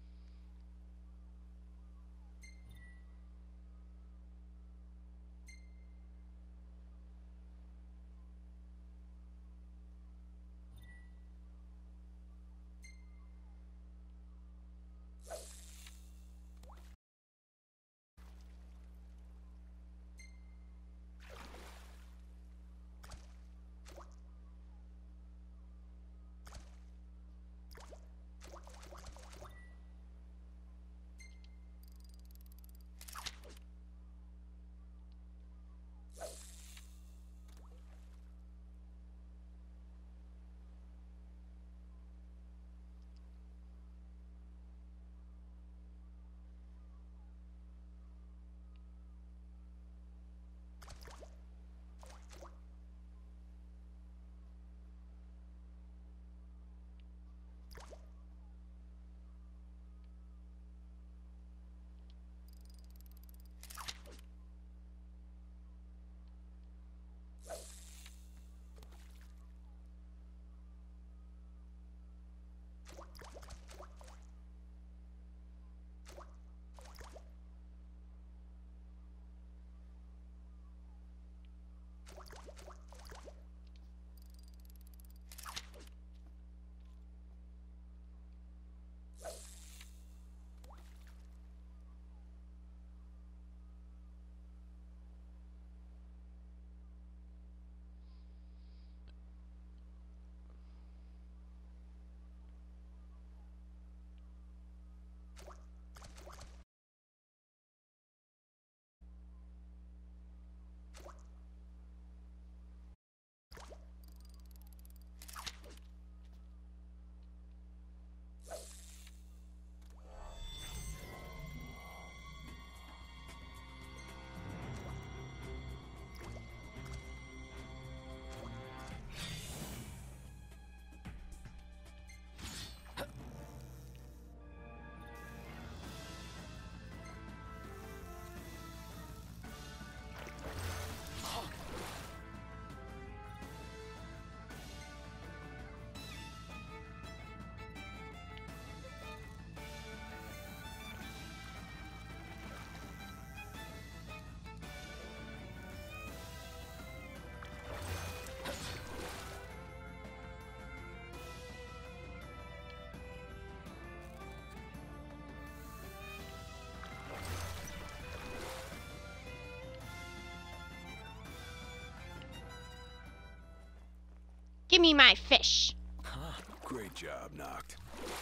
S1: Give me my fish.
S9: Huh. Great job, Noct.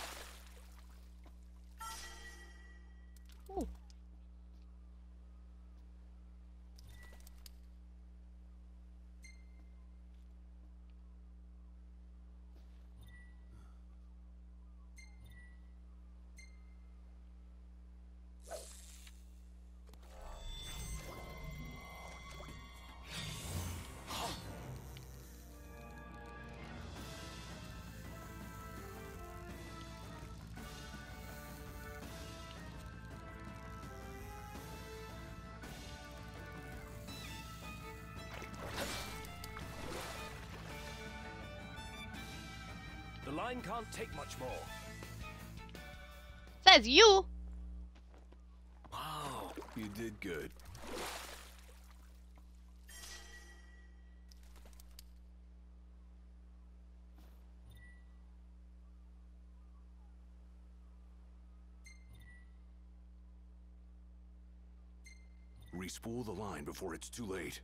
S1: Ooh.
S2: The line can't take much more.
S1: Says you.
S9: Wow, you did good. Respool the line before it's too late.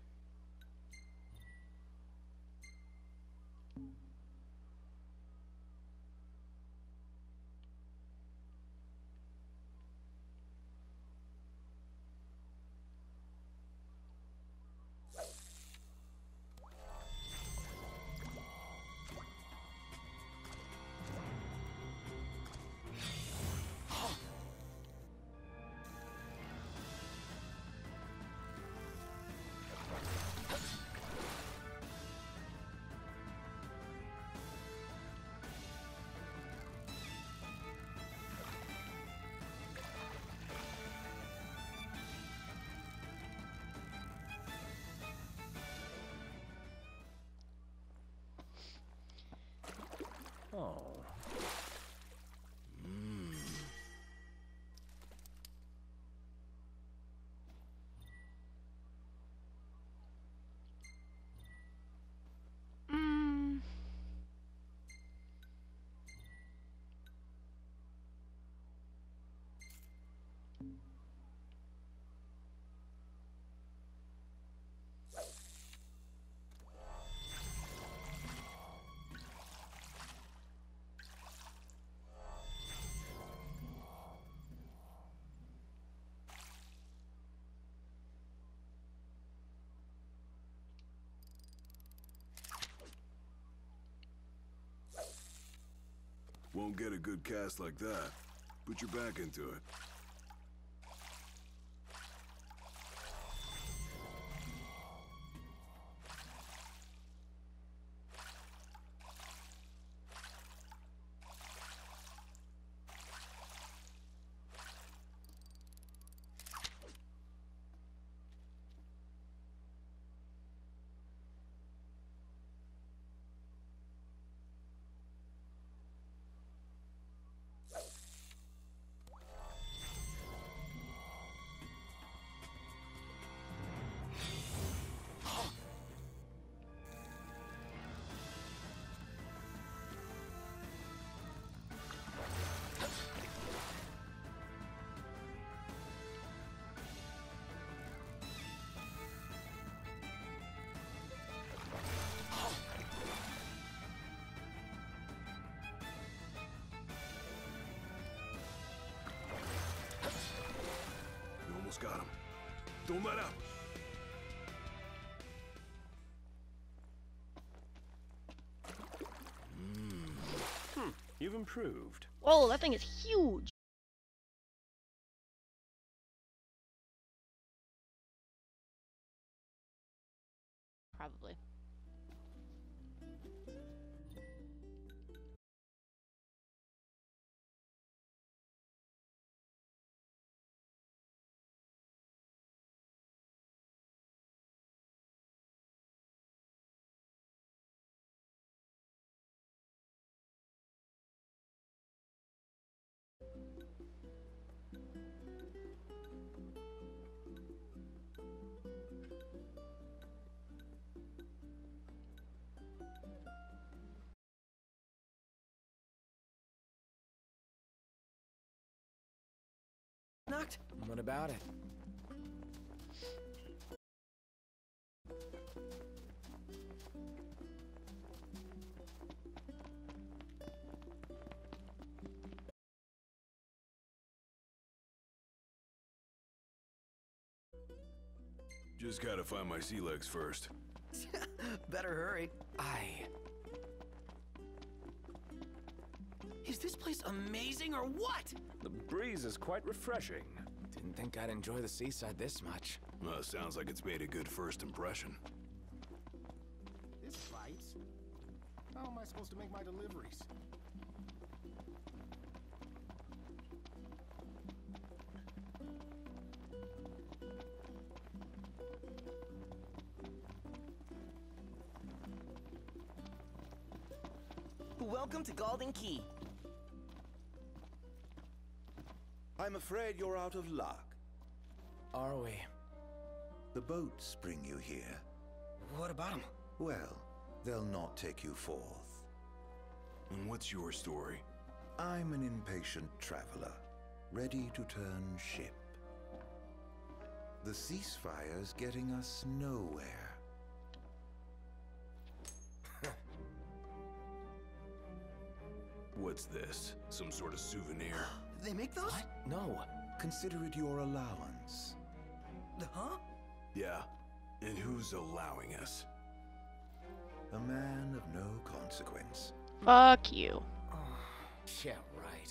S2: Oh.
S9: Mm.
S1: Mm.
S9: Won't get a good cast like that. Put your back into it. Got him. Don't let up.
S2: Mm. Hmm. You've improved.
S1: Whoa, that thing is huge. Probably.
S5: Knocked?
S16: What about it?
S9: Just gotta find my sea legs first.
S5: Better hurry.
S16: Aye.
S5: Is this place amazing or what?
S2: The breeze is quite refreshing.
S16: Didn't think I'd enjoy the seaside this much.
S9: Well, sounds like it's made a good first impression.
S19: This bites. How am I supposed to make my deliveries?
S5: Welcome to Golden Key.
S10: I'm afraid you're out of luck.
S16: Are we?
S10: The boats bring you here.
S5: What about them?
S10: Well, they'll not take you forth.
S9: And what's your story?
S10: I'm an impatient traveler, ready to turn ship. The ceasefire's getting us nowhere.
S9: What's this? Some sort of souvenir?
S5: They make those?
S10: What? No. Consider it your allowance.
S5: Huh?
S9: Yeah. And who's allowing us?
S10: A man of no consequence.
S1: Fuck you.
S16: Yeah, right.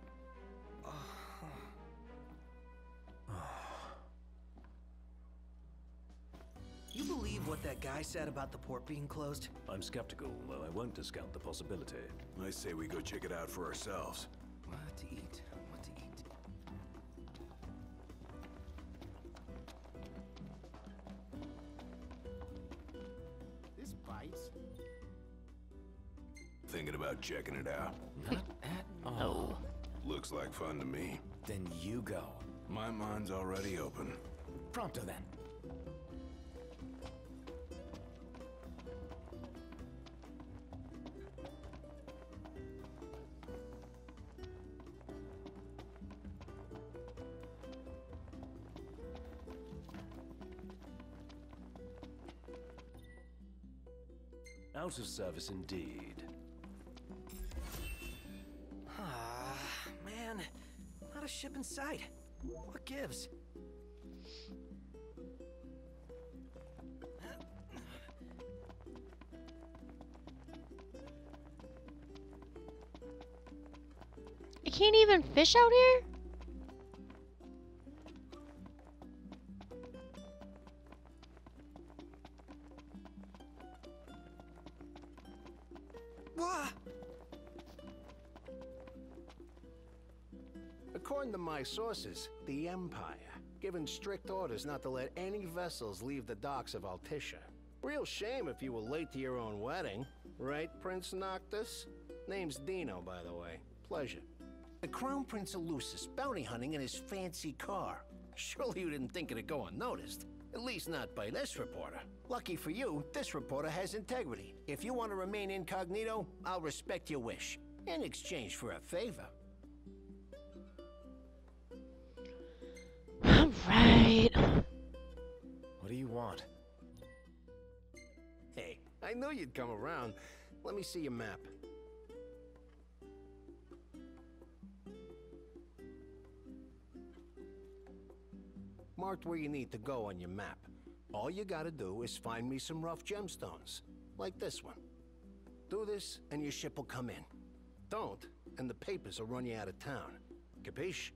S5: You believe what that guy said about the port being closed?
S2: I'm skeptical, though I won't discount the possibility.
S9: I say we go check it out for ourselves.
S16: What to eat? What to eat?
S19: This bites.
S9: Thinking about checking it out?
S16: Not at all.
S9: Looks like fun to me.
S16: Then you go.
S9: My mind's already open.
S16: Pronto then.
S2: Out of service indeed.
S5: Ah, man. Not a ship in sight. What gives?
S1: I can't even fish out here?
S5: What?
S19: According to my sources, the Empire given strict orders not to let any vessels leave the docks of Altissia. Real shame if you were late to your own wedding, right, Prince Noctis? Name's Dino, by the way. Pleasure. The Crown Prince of Lucis bounty hunting in his fancy car. Surely you didn't think it'd go unnoticed. At least not by this reporter. Lucky for you, this reporter has integrity. If you want to remain incognito, I'll respect your wish. In exchange for a favor.
S1: Alright.
S16: What do you want?
S19: Hey, I knew you'd come around. Let me see your map. Marked where you need to go on your map. All you gotta do is find me some rough gemstones, like this one. Do this, and your ship will come in. Don't, and the papers will run you out of town. Capiche?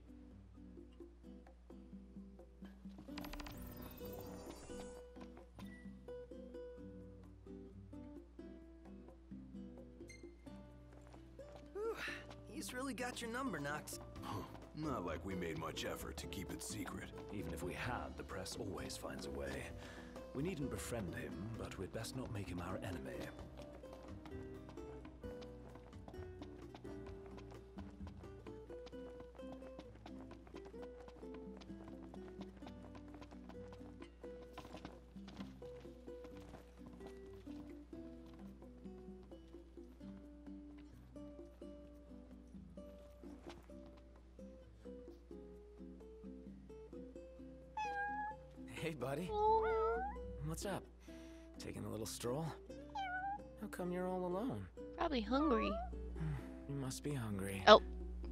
S5: Whew, he's really got your number, Nox.
S9: Huh. Not like we made much effort to keep it secret.
S2: Even if we had, the press always finds a way. We needn't befriend him, but we'd best not make him our enemy.
S16: Hey, buddy. What's up? Taking a little stroll? How come you're all alone?
S1: Probably hungry.
S16: You must be hungry.
S1: Oh.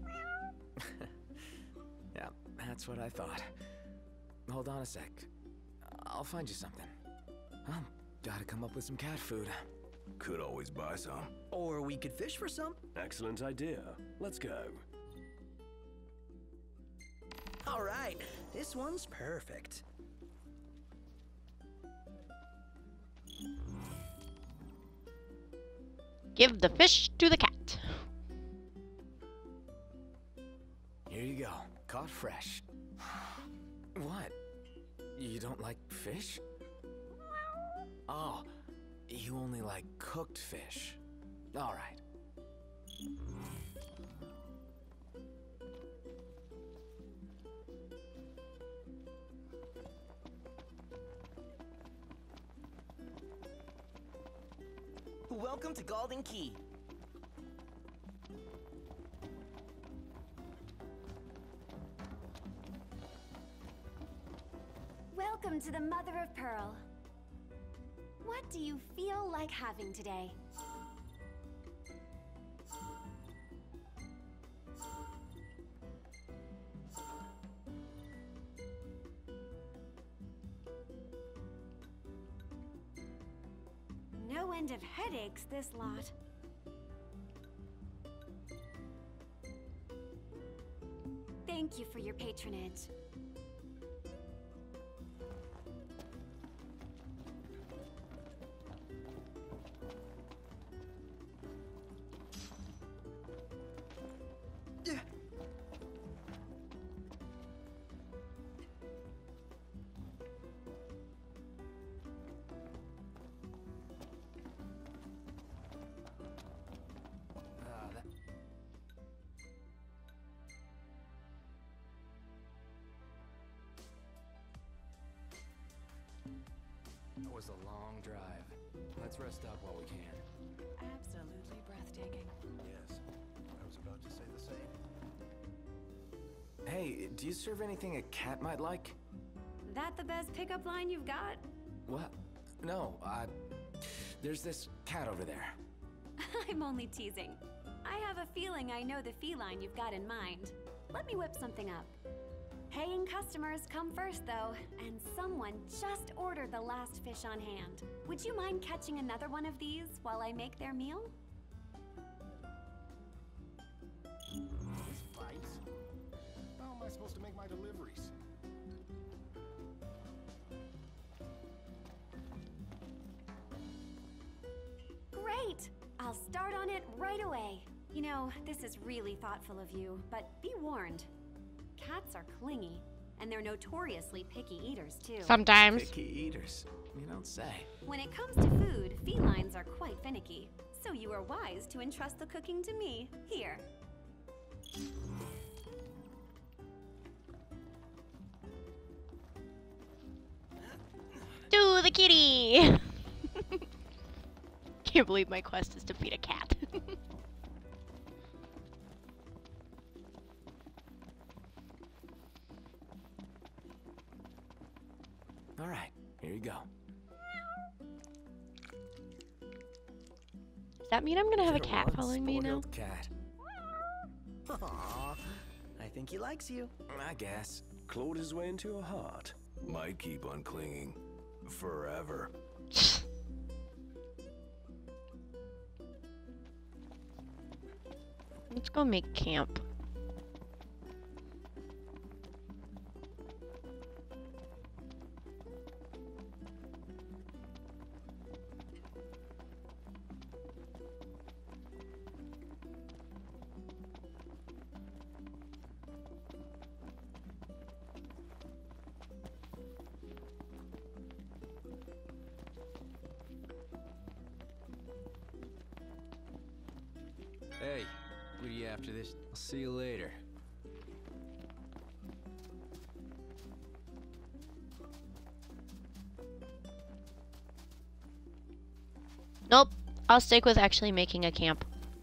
S16: Yeah, that's what I thought. Hold on a sec. I'll find you something. Well, gotta come up with some cat food.
S9: Could always buy some.
S5: Or we could fish for some.
S2: Excellent idea. Let's go.
S5: All right, this one's perfect.
S1: Give the fish to the cat.
S16: Here you go. Caught fresh. What? You don't like fish? Oh, you only like cooked fish. All right.
S5: Welcome to Golden Key.
S13: Welcome to the Mother of Pearl. What do you feel like having today? No end of headaches, this lot. Thank you for your patronage.
S16: That was a long drive. Let's rest up while we can.
S20: Absolutely breathtaking.
S15: Yes, I was about to say the same.
S16: Hey, do you serve anything a cat might like?
S13: That the best pickup line you've got?
S16: What? No, uh... there's this cat over there.
S13: I'm only teasing. I have a feeling I know the feline you've got in mind. Let me whip something up. Paying customers come first, though, and someone just ordered the last fish on hand. Would you mind catching another one of these while I make their meal?
S15: These fights? How am I supposed to make my deliveries?
S13: Great! I'll start on it right away. You know, this is really thoughtful of you, but be warned. Cats are clingy, and they're notoriously picky eaters, too.
S1: Sometimes.
S16: Picky eaters? You don't say.
S13: When it comes to food, felines are quite finicky, so you are wise to entrust the cooking to me. Here.
S1: To the kitty! Can't believe my quest is to feed a cat.
S16: All right, here you go.
S1: Does that mean I'm gonna have a cat
S16: One
S1: following me now?
S16: spoiled cat.
S5: Aww, I think he likes you.
S16: I guess.
S2: Clawed his way into your heart.
S9: Might keep on clinging. Forever.
S1: Let's go make camp.
S21: Hey, what are you after this? I'll see you later.
S1: Nope. I'll stick with actually making a camp.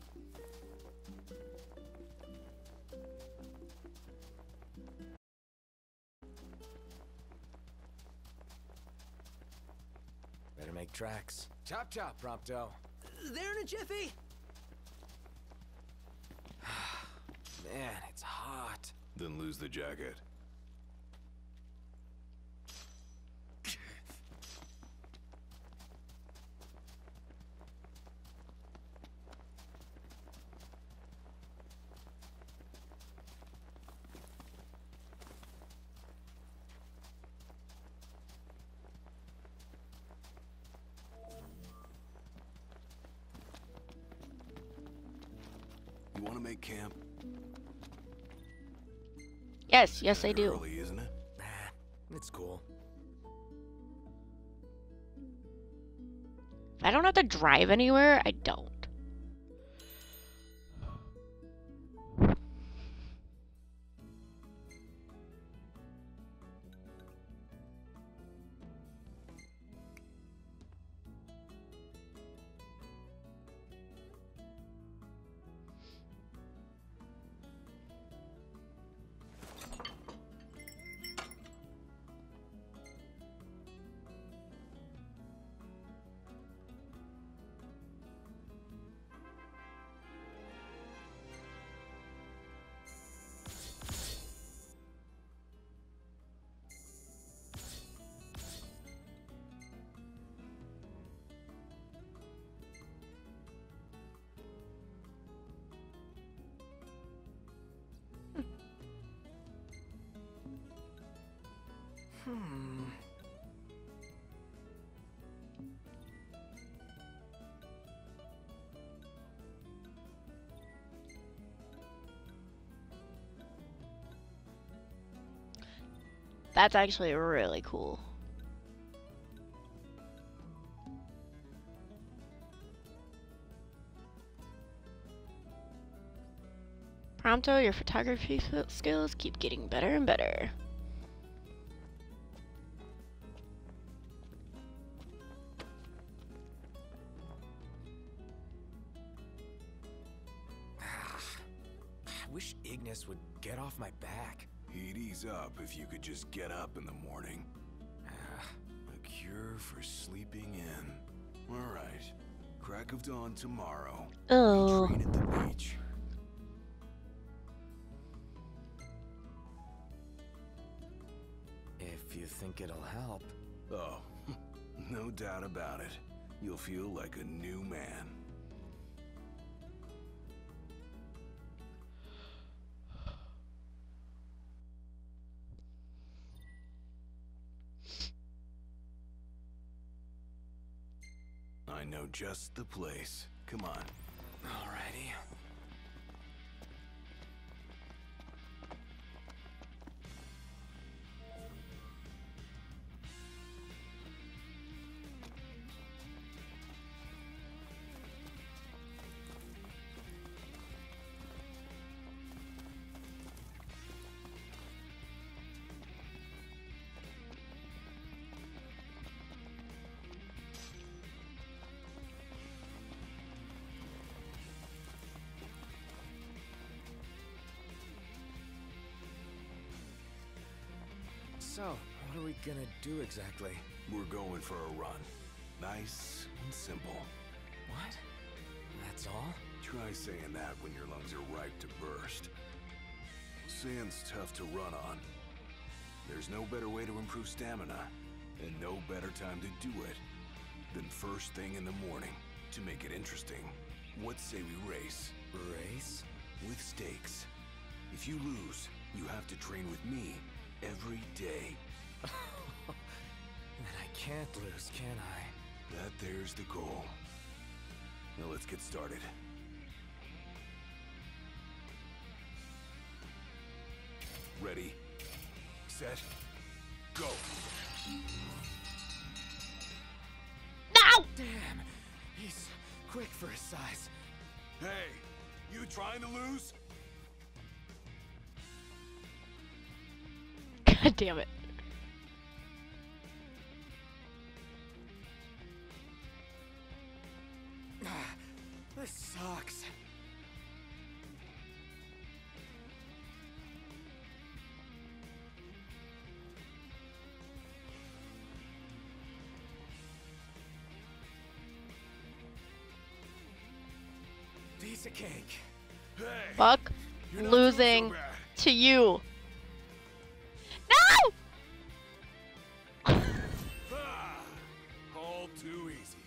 S16: Better make tracks. Chop chop, Prompto.
S5: There in a jiffy!
S16: Man, it's hot.
S9: Then lose the jacket. You want to make camp?
S1: Yes, yes I do.
S9: Early, isn't it?
S16: Nah, it's cool.
S1: If I don't have to drive anywhere, I don't. That's actually really cool. Prompto, your photography skills keep getting better and better.
S16: I wish Ignis would get off my back.
S9: He'd ease up if you could just get up in the morning. A cure for sleeping in. All right. Crack of dawn tomorrow.
S1: Oh.
S9: Train at the beach.
S16: If you think it'll help.
S9: Oh, no doubt about it. You'll feel like a new man. I know just the place. Come on.
S16: Alrighty. So, what are we gonna do exactly?
S9: We're going for a run. Nice and simple.
S16: What? That's all?
S9: Try saying that when your lungs are ripe to burst. Sand's tough to run on. There's no better way to improve stamina, and no better time to do it than first thing in the morning. To make it interesting, what say we race?
S16: Race?
S9: With stakes. If you lose, you have to train with me every day.
S16: Then I can't lose, can I?
S9: That there's the goal. Now let's get started. Ready, set, go.
S1: No!
S16: Damn, he's quick for his size.
S9: Hey, you trying to lose?
S1: God damn it.
S16: This sucks. Piece of cake.
S9: Hey,
S1: Fuck
S9: you're not
S1: losing
S9: doing so bad.
S1: to you. No!
S9: Ah, all too easy.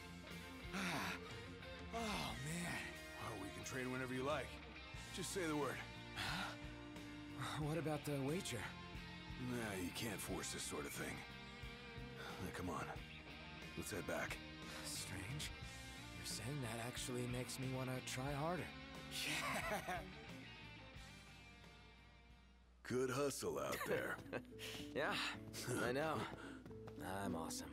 S16: Oh, man.
S9: Oh, we can train whenever you like. Just say the word.
S16: What about the wager?
S9: Nah, you can't force this sort of thing. Now, come on. Let's head back.
S16: Strange. You're saying that actually makes me want to try harder.
S9: Yeah. Good hustle out there.
S16: Yeah, I know. I'm awesome.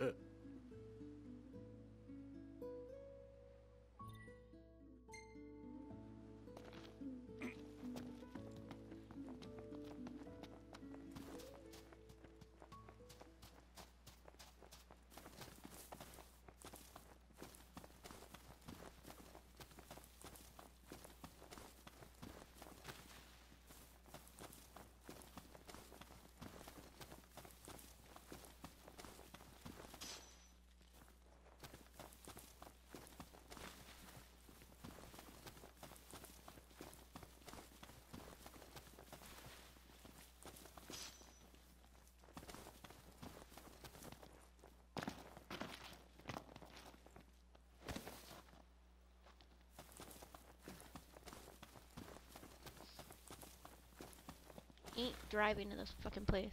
S1: Ain't driving to this fucking place.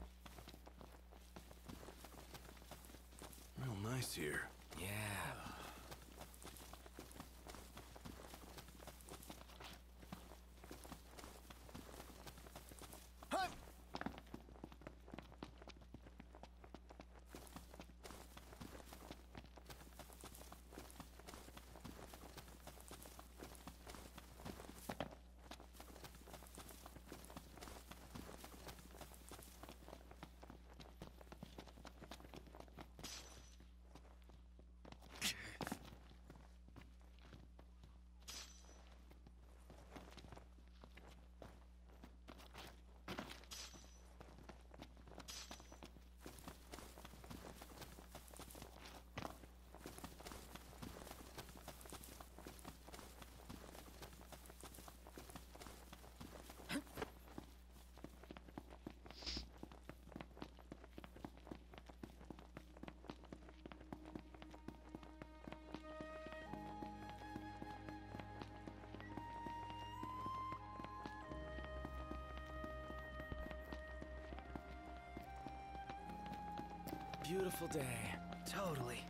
S9: Real nice here.
S16: Yeah. beautiful day.
S5: Totally.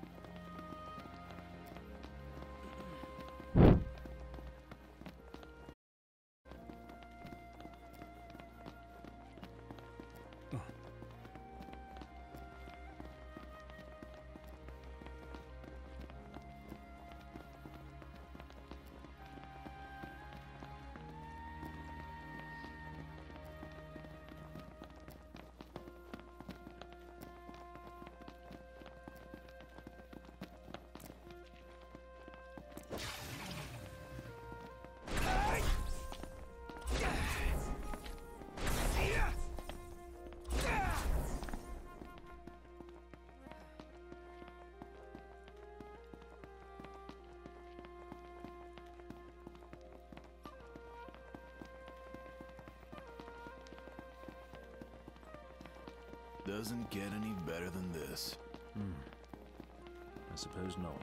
S9: Doesn't get any better than this.
S2: Hmm. I suppose not.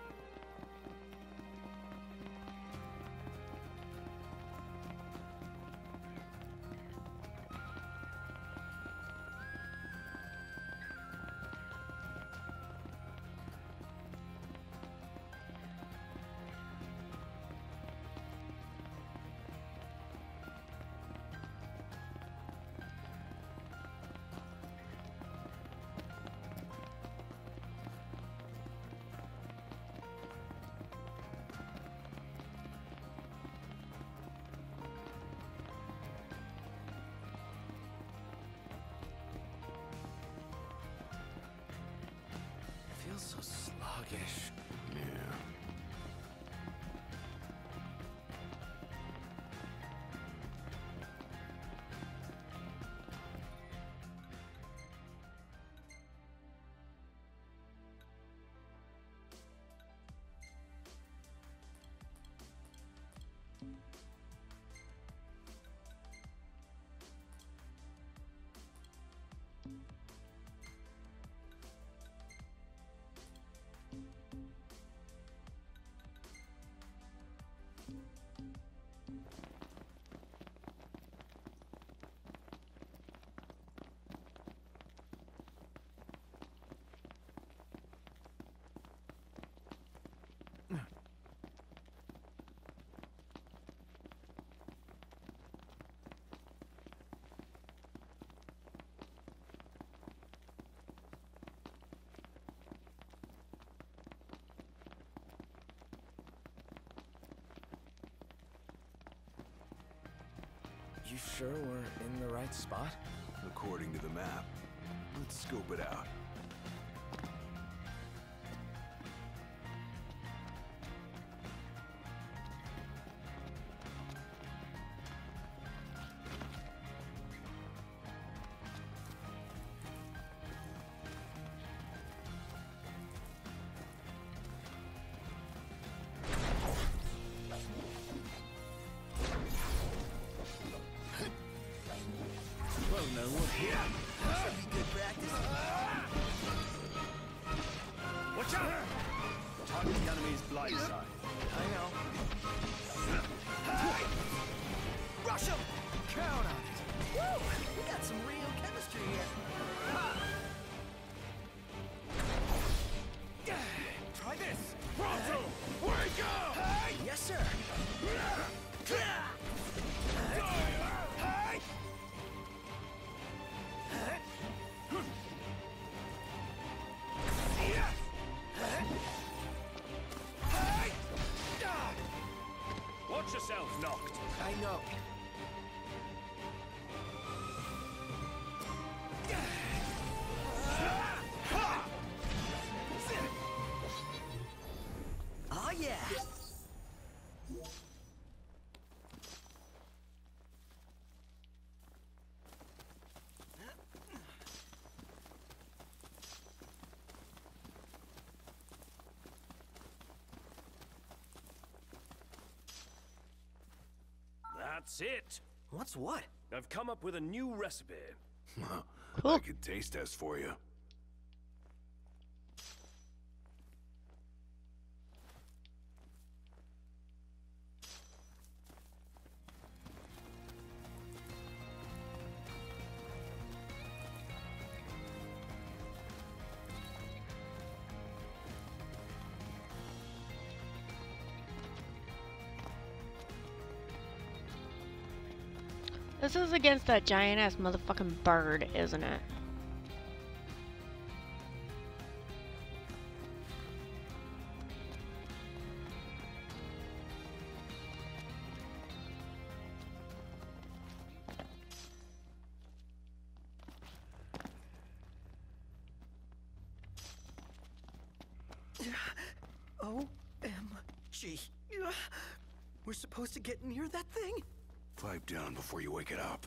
S16: Feels so sluggish.
S9: Yeah.
S16: You sure we're in the right spot?
S9: According to the map. Let's scope it out.
S6: Well, no one here.
S5: Should be good practice.
S6: Watch out! Target the enemy's blind side.
S5: I know. Rush him! Count on it. Woo! We got some real chemistry here. Try this.
S6: Pronto! Wake up!
S5: Yes, sir.
S6: Watch yourself, Knocked.
S5: I know. Oh, yeah.
S6: That's it.
S5: What's what?
S6: I've come up with a new recipe.
S9: I could taste test for you.
S1: This is against that giant ass motherfucking bird, isn't it?
S5: O M G. We're supposed to get near that thing?
S9: Pipe down before you wake it up.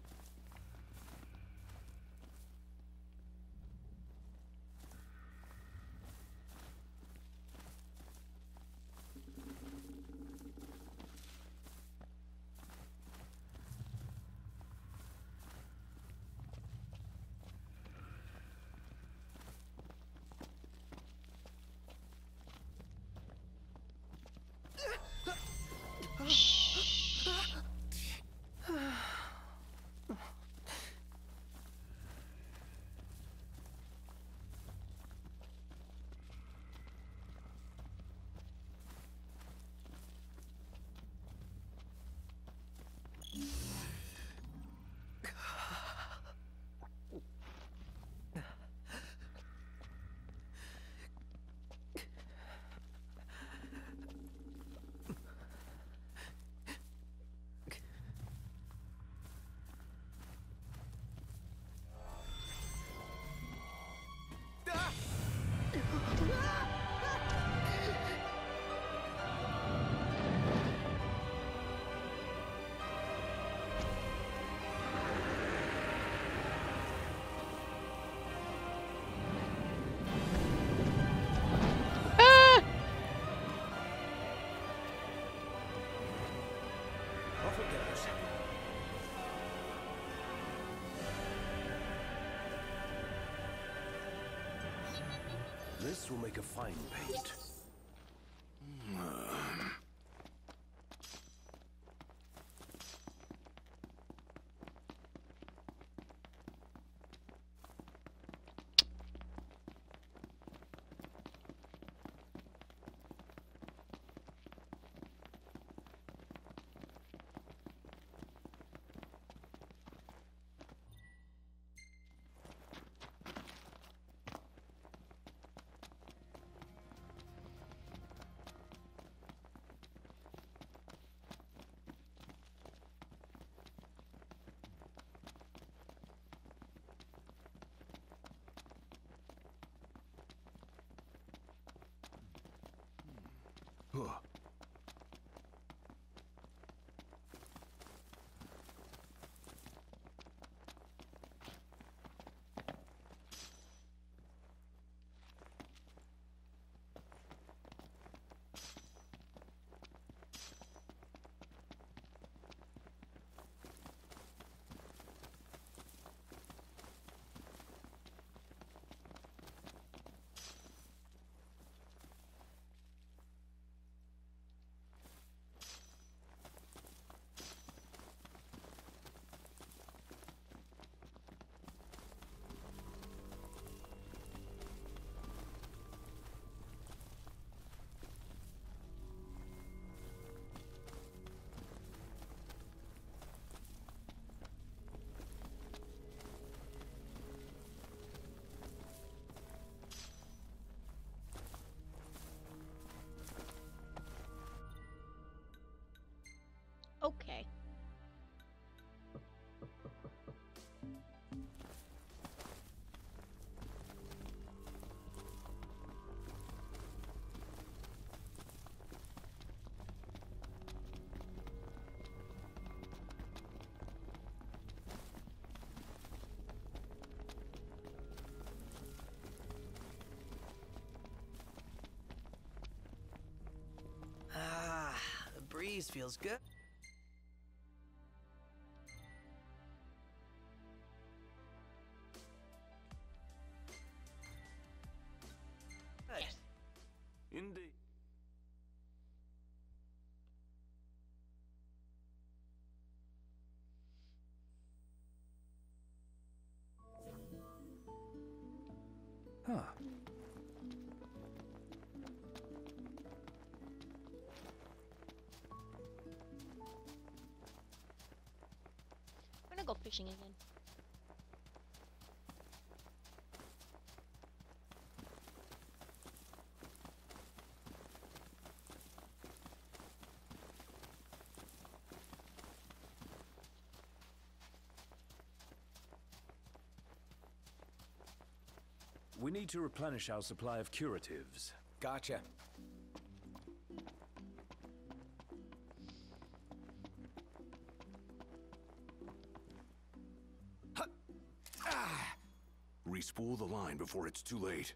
S2: This will make a fine paint.
S9: Huh.
S1: Okay.
S5: Ah, the breeze feels good.
S2: Indeed. Huh.
S1: I'm gonna go fishing again.
S2: We need to replenish our supply of curatives.
S4: Gotcha.
S9: Respool the line before it's too late.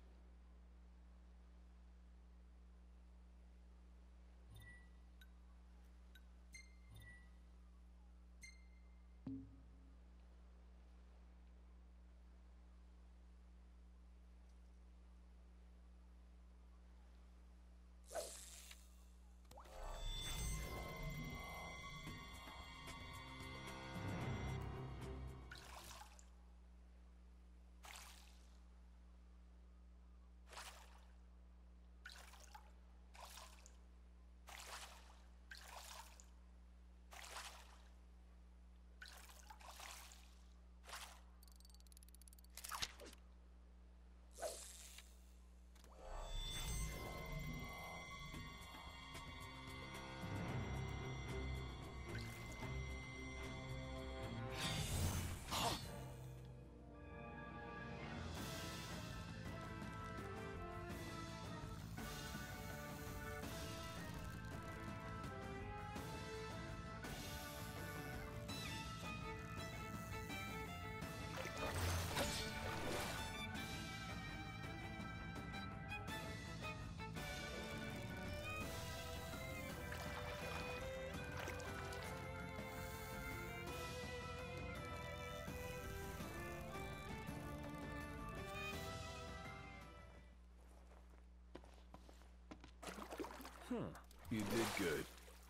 S2: Huh.
S9: You did good.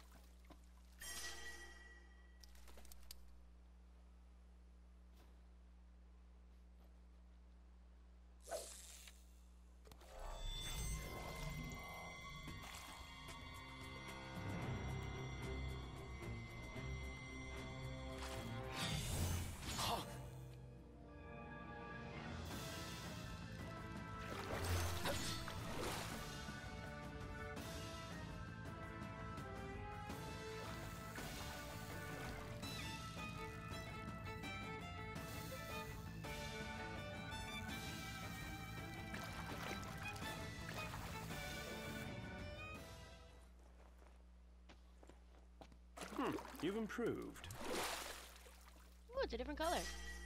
S2: Hmm, you've improved.
S1: Ooh, it's a different color.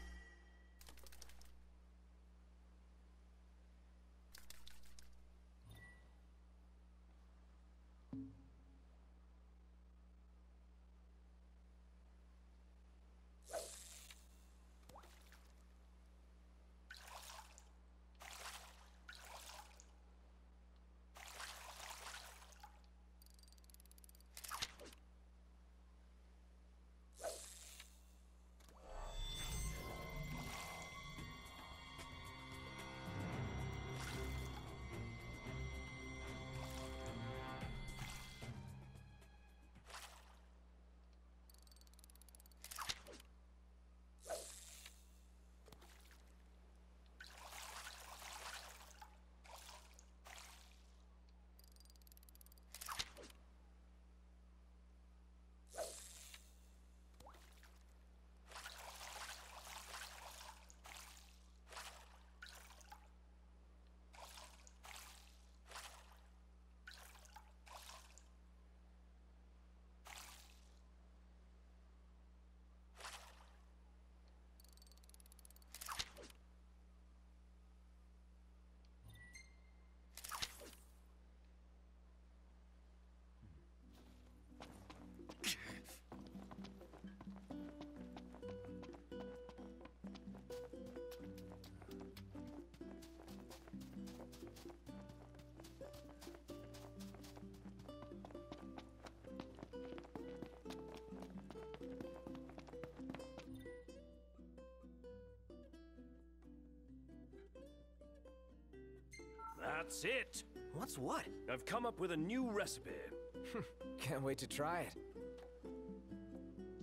S2: That's it!
S5: What's what?
S2: I've come up with a new recipe.
S4: Can't wait to try it.
S1: I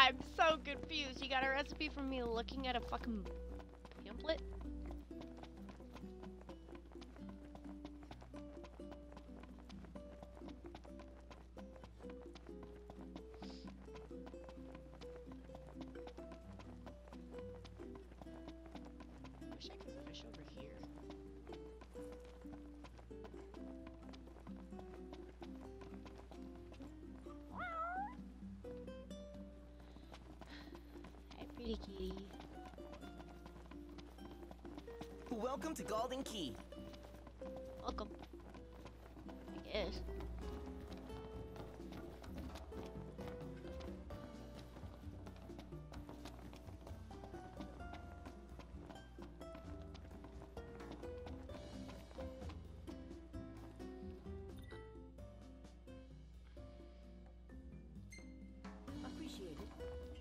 S1: I'm so confused. You got a recipe from me looking at a fucking pamphlet? Wish I could fish over here. Hi, pretty kitty.
S5: Welcome to Golden Key.
S1: Welcome. I guess.
S20: Appreciate it.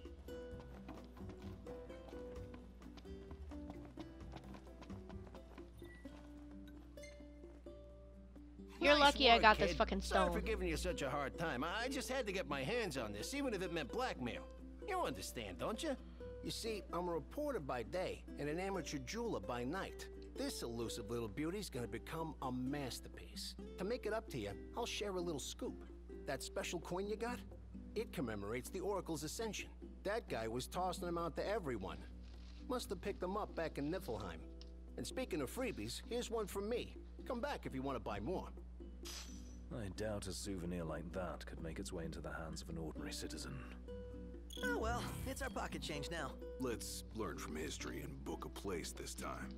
S1: You're
S19: Nice
S1: lucky I
S19: work,
S1: got this
S19: kid.
S1: fucking
S19: Sorry
S1: stone.
S19: for giving you such a hard time. I just had to get my hands on this, even if it meant blackmail. You understand, don't you? You see, I'm a reporter by day and an amateur jeweler by night. This elusive little beauty's gonna become a masterpiece. To make it up to you, I'll share a little scoop. That special coin you got? It commemorates the Oracle's ascension. That guy was tossing them out to everyone. Must have picked them up back in Niflheim. And speaking of freebies, here's one from me. Come back if you want to buy more.
S2: I doubt a souvenir like that could make its way into the hands of an ordinary citizen.
S5: Oh well, it's our pocket change now.
S9: Let's learn from history and book a place this time.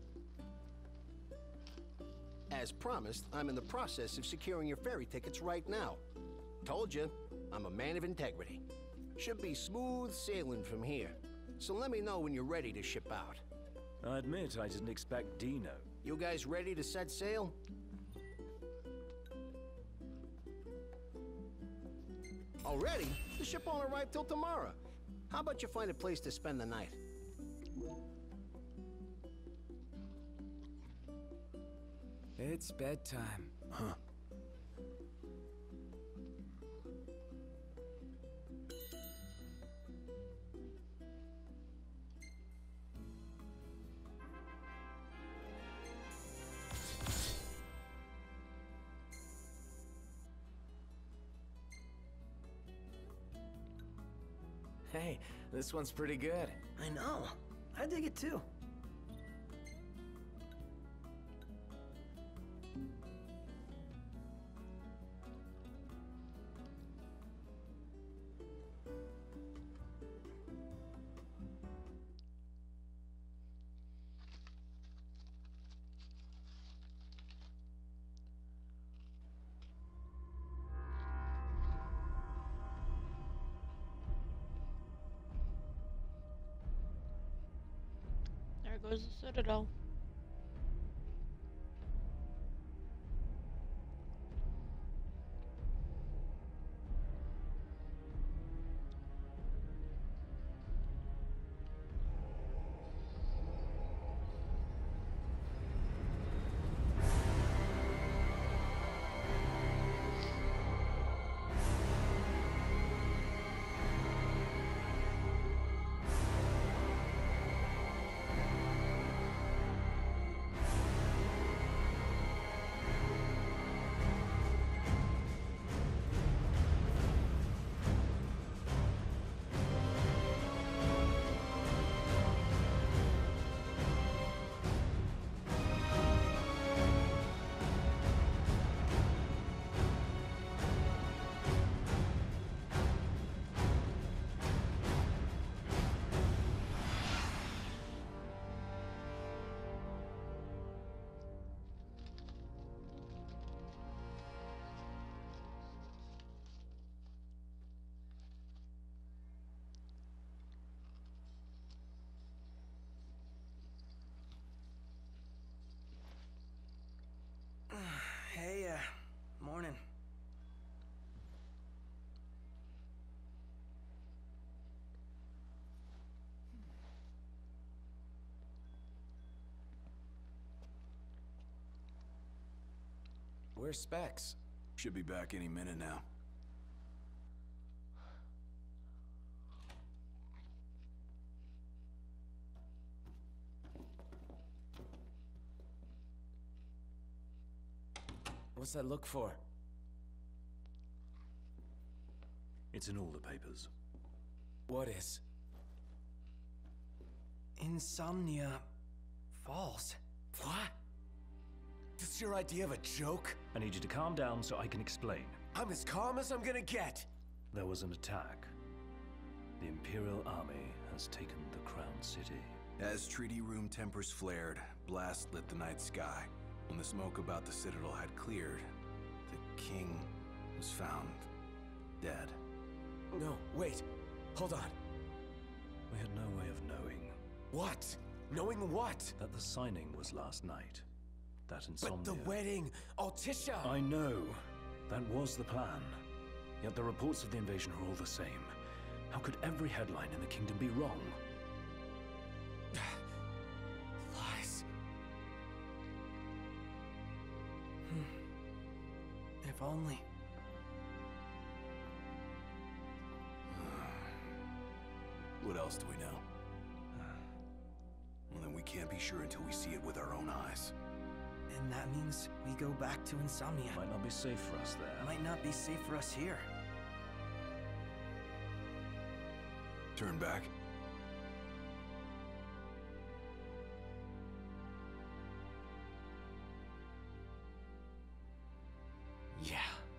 S19: As promised, I'm in the process of securing your ferry tickets right now. Told you, I'm a man of integrity. Should be smooth sailing from here. So let me know when you're ready to ship out.
S2: I admit I didn't expect Dino.
S19: You guys ready to set sail? Already? The ship won't arrive till tomorrow. How about you find a place to spend the night?
S16: It's bedtime.
S9: Huh.
S16: Hey, this one's pretty good.
S5: I know. I dig it too.
S1: There goes the Citadel.
S5: Hey, uh, morning.
S16: Where's Specs?
S9: Should be back any minute now.
S4: What's that look for?
S2: It's in all the papers.
S4: What is?
S7: Insomnia Falls.
S4: What? That's your idea of a joke?
S2: I need you to calm down so I can explain.
S4: I'm as calm as I'm gonna get.
S2: There was an attack. The Imperial Army has taken the Crown City.
S9: As Treaty Room tempers flared, blast lit the night sky. When the smoke about the Citadel had cleared, the king was found dead.
S4: No, wait. Hold on.
S2: We had no way of knowing.
S4: What? Knowing what?
S2: That the signing was last night. That insomnia.
S4: But the wedding! Altissia!
S2: I know. That was the plan. Yet the reports of the invasion are all the same. How could every headline in the kingdom be wrong?
S4: Lies.
S7: Hmm. If only.
S9: What else do we know? Well, then we can't be sure until we see it with our own eyes.
S7: And that means we go back to Insomnia.
S2: Might not be safe for us there.
S7: Might not be safe for us here.
S9: Turn back.
S4: Yeah.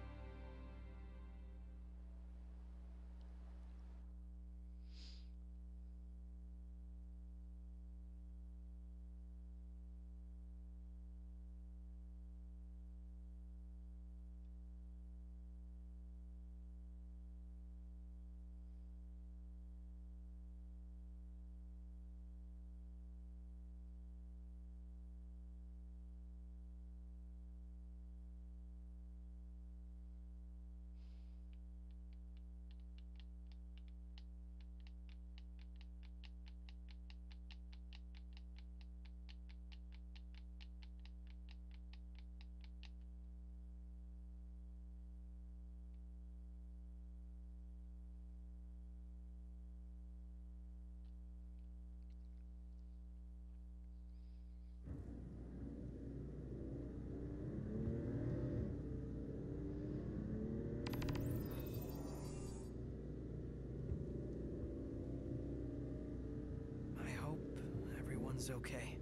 S7: Everyone's okay.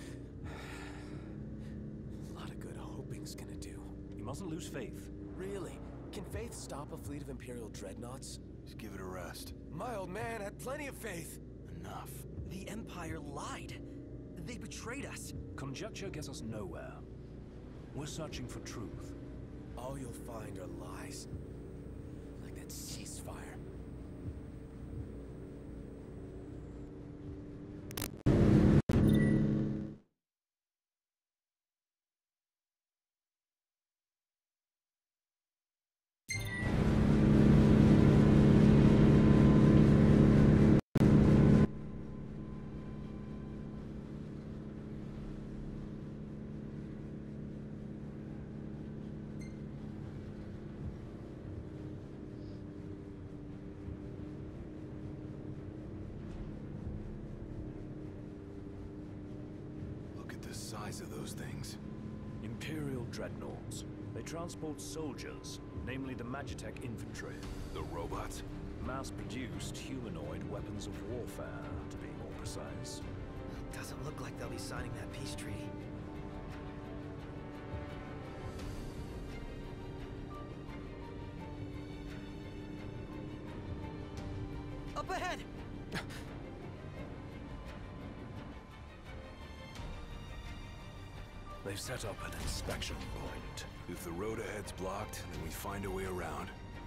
S4: A lot of good hoping's gonna do.
S2: You mustn't lose faith.
S4: Really? Can Faith stop a fleet of Imperial dreadnoughts?
S9: Just give it a rest.
S4: My old man had plenty of faith.
S9: Enough.
S7: The Empire lied. They betrayed us.
S2: Conjecture gets us nowhere. We're searching for truth.
S4: All you'll find are lies. Like that ceasefire.
S9: Size of those things.
S2: Imperial dreadnoughts. They transport soldiers, namely the Magitech infantry.
S9: The robots?
S2: Mass-produced humanoid weapons of warfare, to be more precise.
S7: Doesn't look like they'll be signing that peace treaty. Up ahead!
S2: They've set up an inspection point.
S9: If the road ahead's blocked, then we find a way around.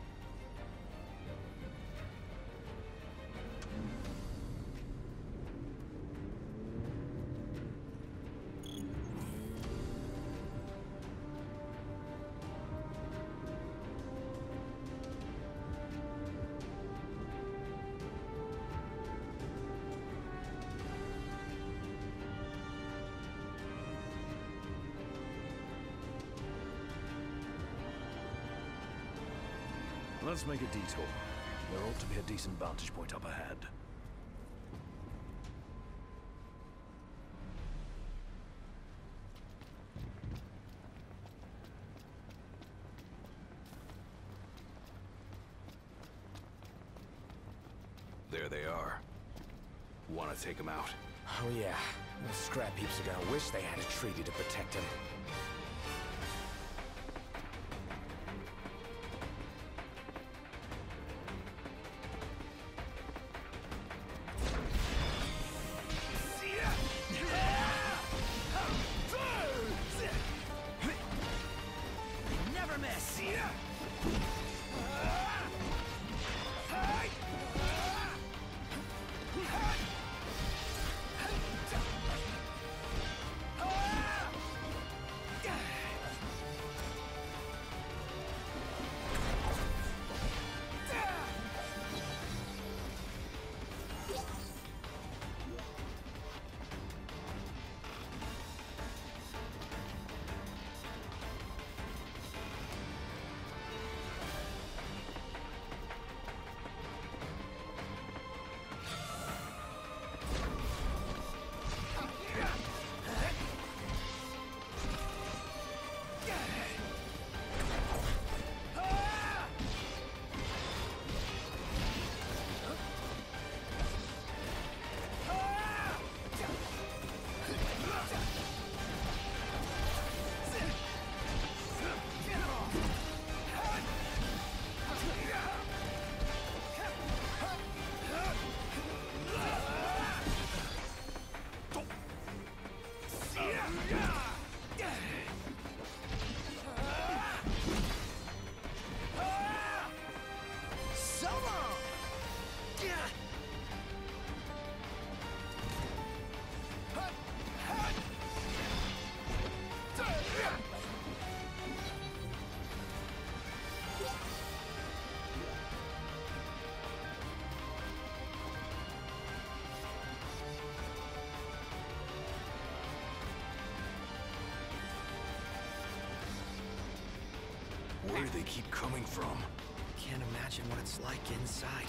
S2: Let's make a detour. There ought to be a decent vantage point up ahead.
S9: There they are. Want to take them out?
S16: Oh yeah, those scrap heaps are gonna wish they had a treaty to protect him.
S5: Never miss!
S9: Where do they keep coming from?
S5: Can't imagine what it's like inside.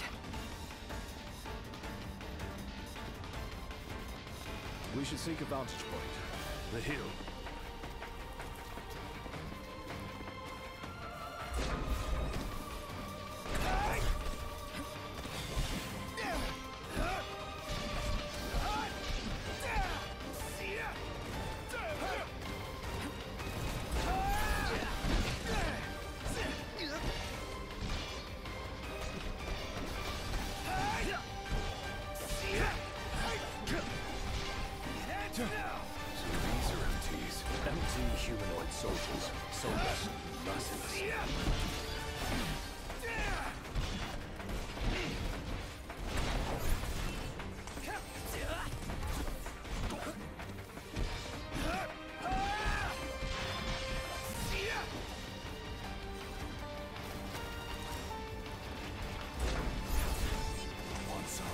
S2: We should seek a vantage point. The hill.
S9: So these are M Ts.
S2: Empty humanoid soldiers. Soulless, merciless.
S9: Want some?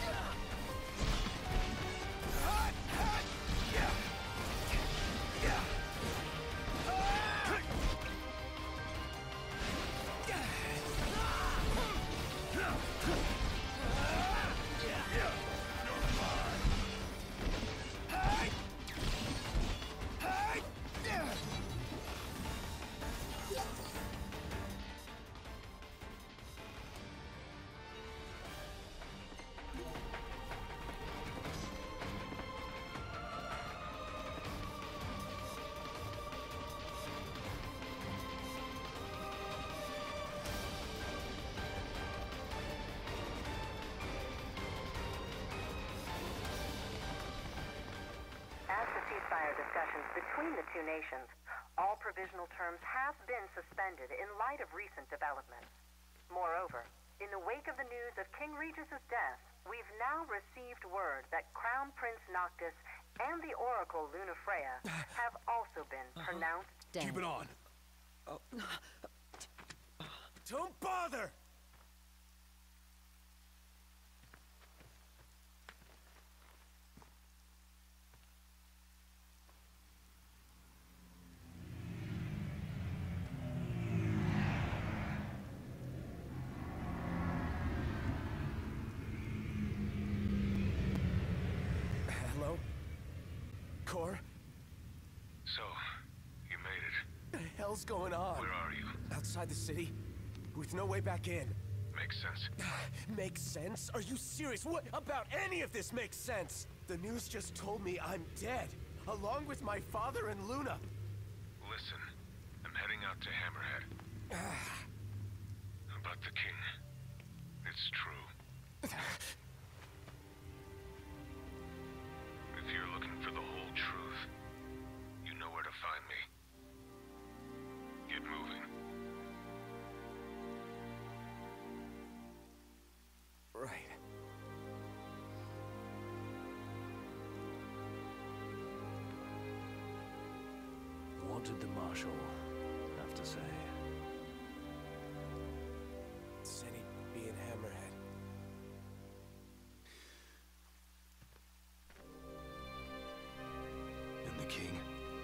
S18: As the ceasefire discussions between the two nations, all provisional terms have been suspended in light of recent developments. Moreover, in the wake of the news of King Regis's death, we've now received word that Crown Prince Noctis and the Oracle Lunafreya have also been pronounced dead.
S9: Keep it on.
S4: Don't bother! Hello? Cor?
S6: So, you made it.
S4: What the hell's going on?
S6: Where are you?
S4: Outside the city, with no way back in.
S6: Make makes sense.
S4: Makes sense? Are you serious? What about any of this makes sense? The news just told me I'm dead, along with my father and Luna.
S6: Listen, I'm heading out to Hammerhead. About the king. It's true. If you're looking for the whole truth, you know where to find me. Get moving.
S4: Right.
S2: What did the Marshal have to say?
S4: Said he'd be in Hammerhead.
S9: And the king?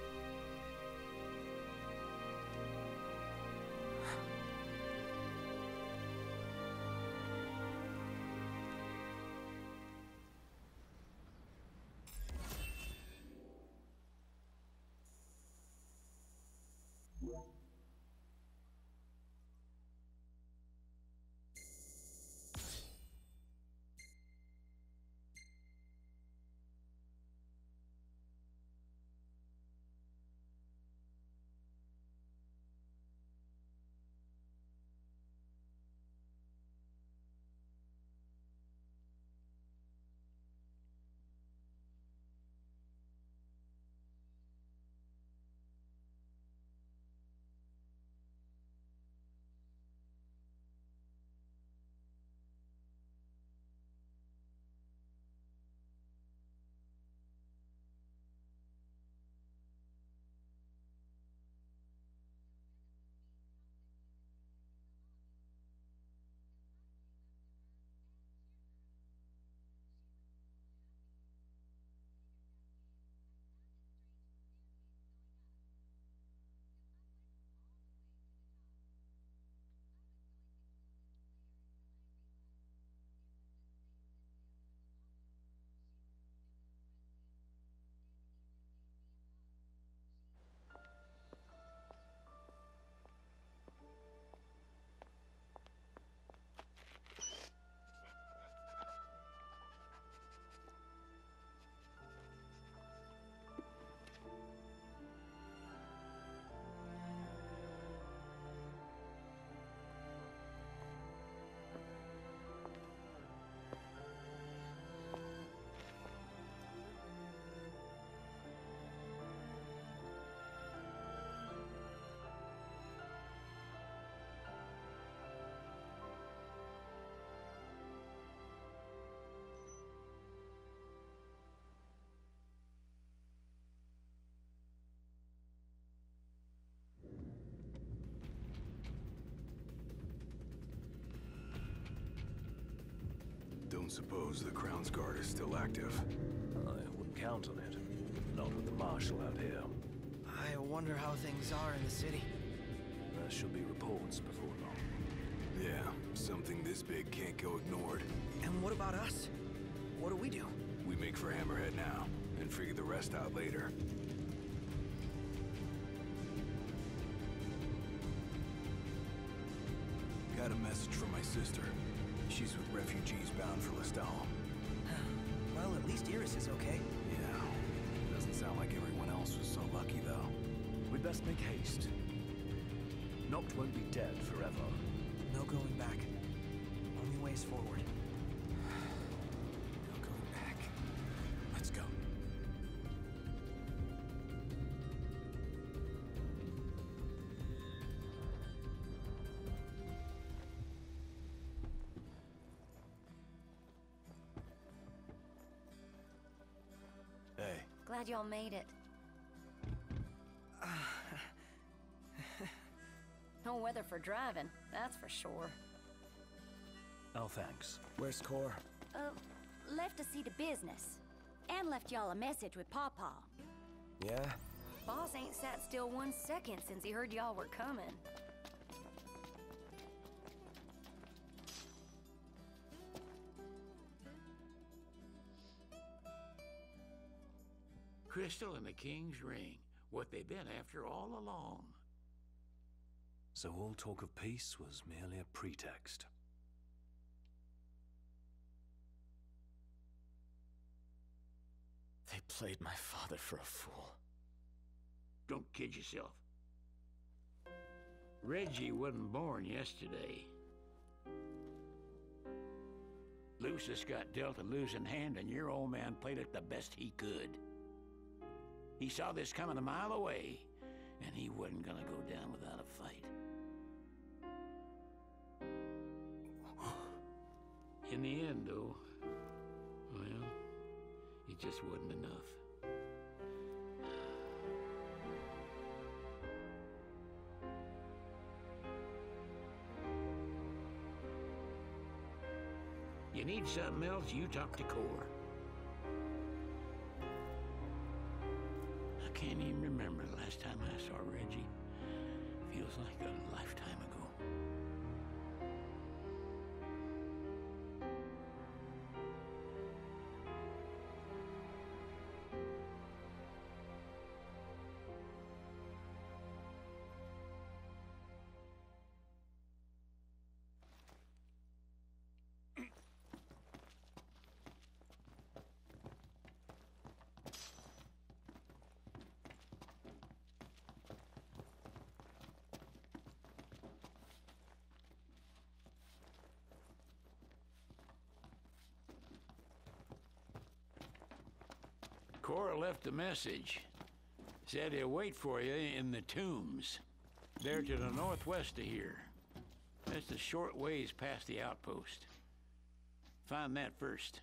S9: Don't suppose the Crown's Guard is still active?
S2: I wouldn't count on it. Not with the Marshal out here.
S5: I wonder how things are in the city.
S2: There should be reports before long.
S9: Yeah, something this big can't go ignored.
S5: And what about us? What do we do?
S9: We make for Hammerhead now, and figure the rest out later. Got a message from my sister. She's with refugees bound for Lestal.
S5: Well, at least Iris is okay.
S9: Yeah. Doesn't sound like everyone else was so lucky, though.
S2: We'd best make haste. Noct won't be dead forever.
S5: No going back. Only ways forward.
S4: No going back. Let's go.
S9: Hey.
S8: Glad y'all made it. No weather for driving, that's for sure.
S2: Oh, thanks.
S4: Where's Cor?
S8: Uh, left to see to business. And left y'all a message with Pawpaw.
S4: Yeah?
S8: Boss ain't sat still one second since he heard y'all were coming.
S22: Crystal and the King's Ring. What they've been after all along.
S2: So all talk of peace was merely a pretext.
S16: played my father for a fool.
S22: Don't kid yourself. Reggie wasn't born yesterday. Lucius got dealt a losing hand, and your old man played it the best he could. He saw this coming a mile away, and he wasn't gonna go down without a fight. In the end, though, well, it just wasn't enough. You need something else, you talk to Core. I can't even remember the last time I saw Reggie. Feels like a lifetime ago. Cora left a message. Said he'll wait for you in the tombs. They're to the northwest of here. That's a short ways past the outpost. Find that first.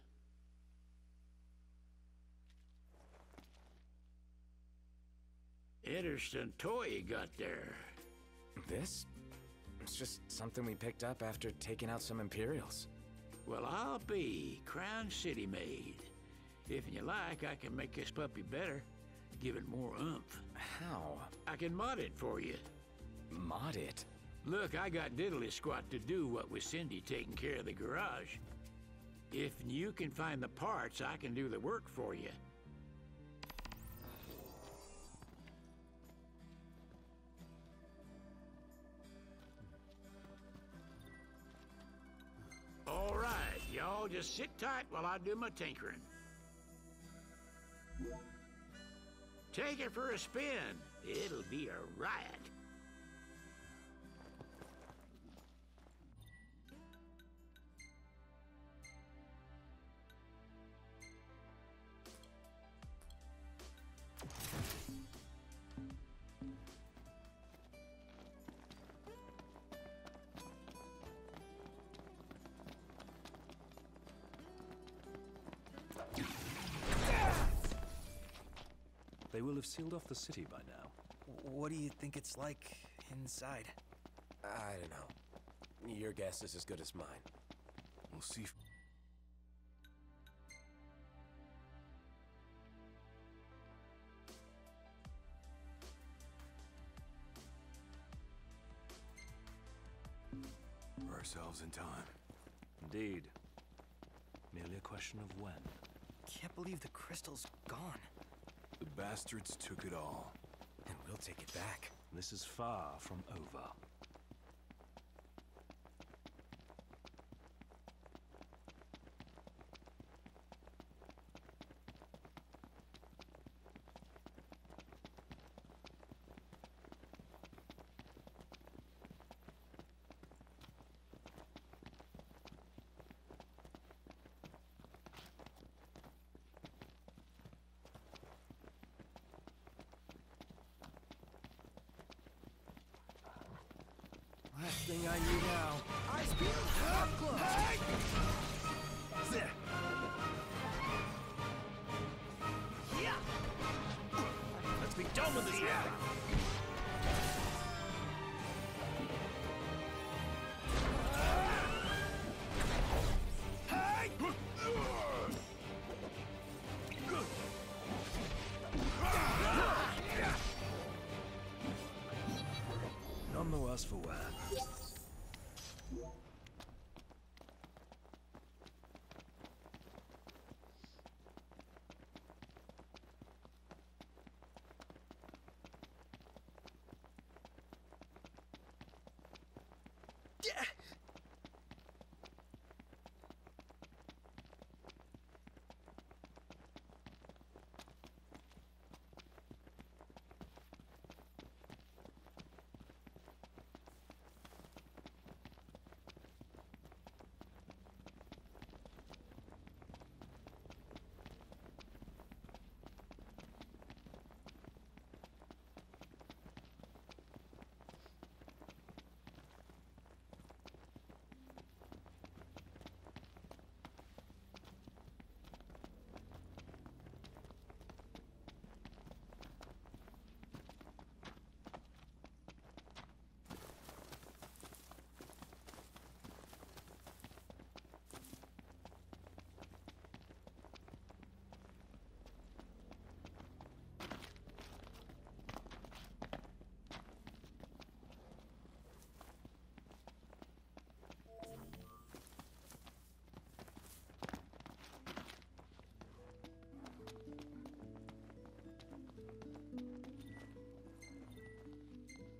S22: Interesting toy you got there.
S16: This? It's just something we picked up after taking out some Imperials.
S22: Well, I'll be Crown City made. If you like, I can make this puppy better. Give it more oomph.
S16: How?
S22: I can mod it for you.
S16: Mod it?
S22: Look, I got diddly squat to do what with Cindy taking care of the garage. If you can find the parts, I can do the work for you. All right, y'all just sit tight while I do my tinkering. Take it for a spin. It'll be a riot.
S2: They will have sealed off the city by now.
S7: What do you think it's like inside?
S4: I don't know. Your guess is as good as mine.
S9: We'll see. For ourselves in time.
S2: Indeed. Merely a question of when.
S7: Can't believe the crystal's gone.
S9: The bastards took it all.
S7: And we'll take it back.
S2: This is far from over.
S7: Last thing I need now. I speed up close. There. Yeah. Let's be done with this. Yeah.
S2: None the worse for wear.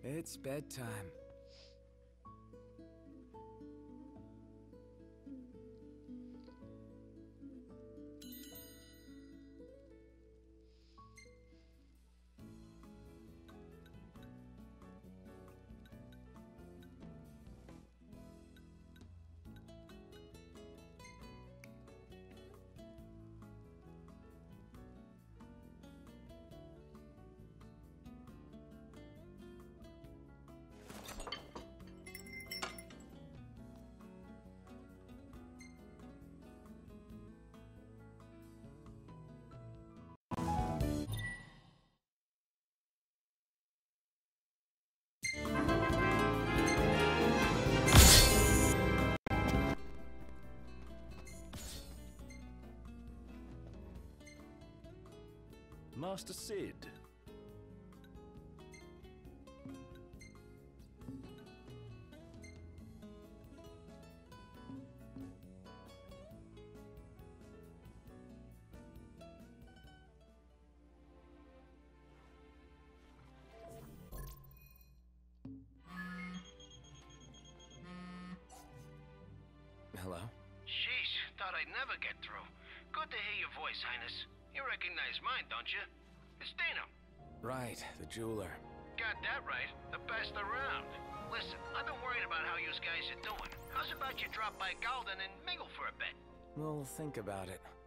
S16: It's bedtime.
S2: Master Sid.
S16: Hello?
S11: Sheesh, thought I'd never get through. Good to hear your voice, Highness. You recognize mine, don't you? It's Dana.
S16: Right, the jeweler.
S11: Got that right. The best around. Listen, I've been worried about how you guys are doing. How's about you drop by Galden and mingle for a bit?
S16: We'll think about it.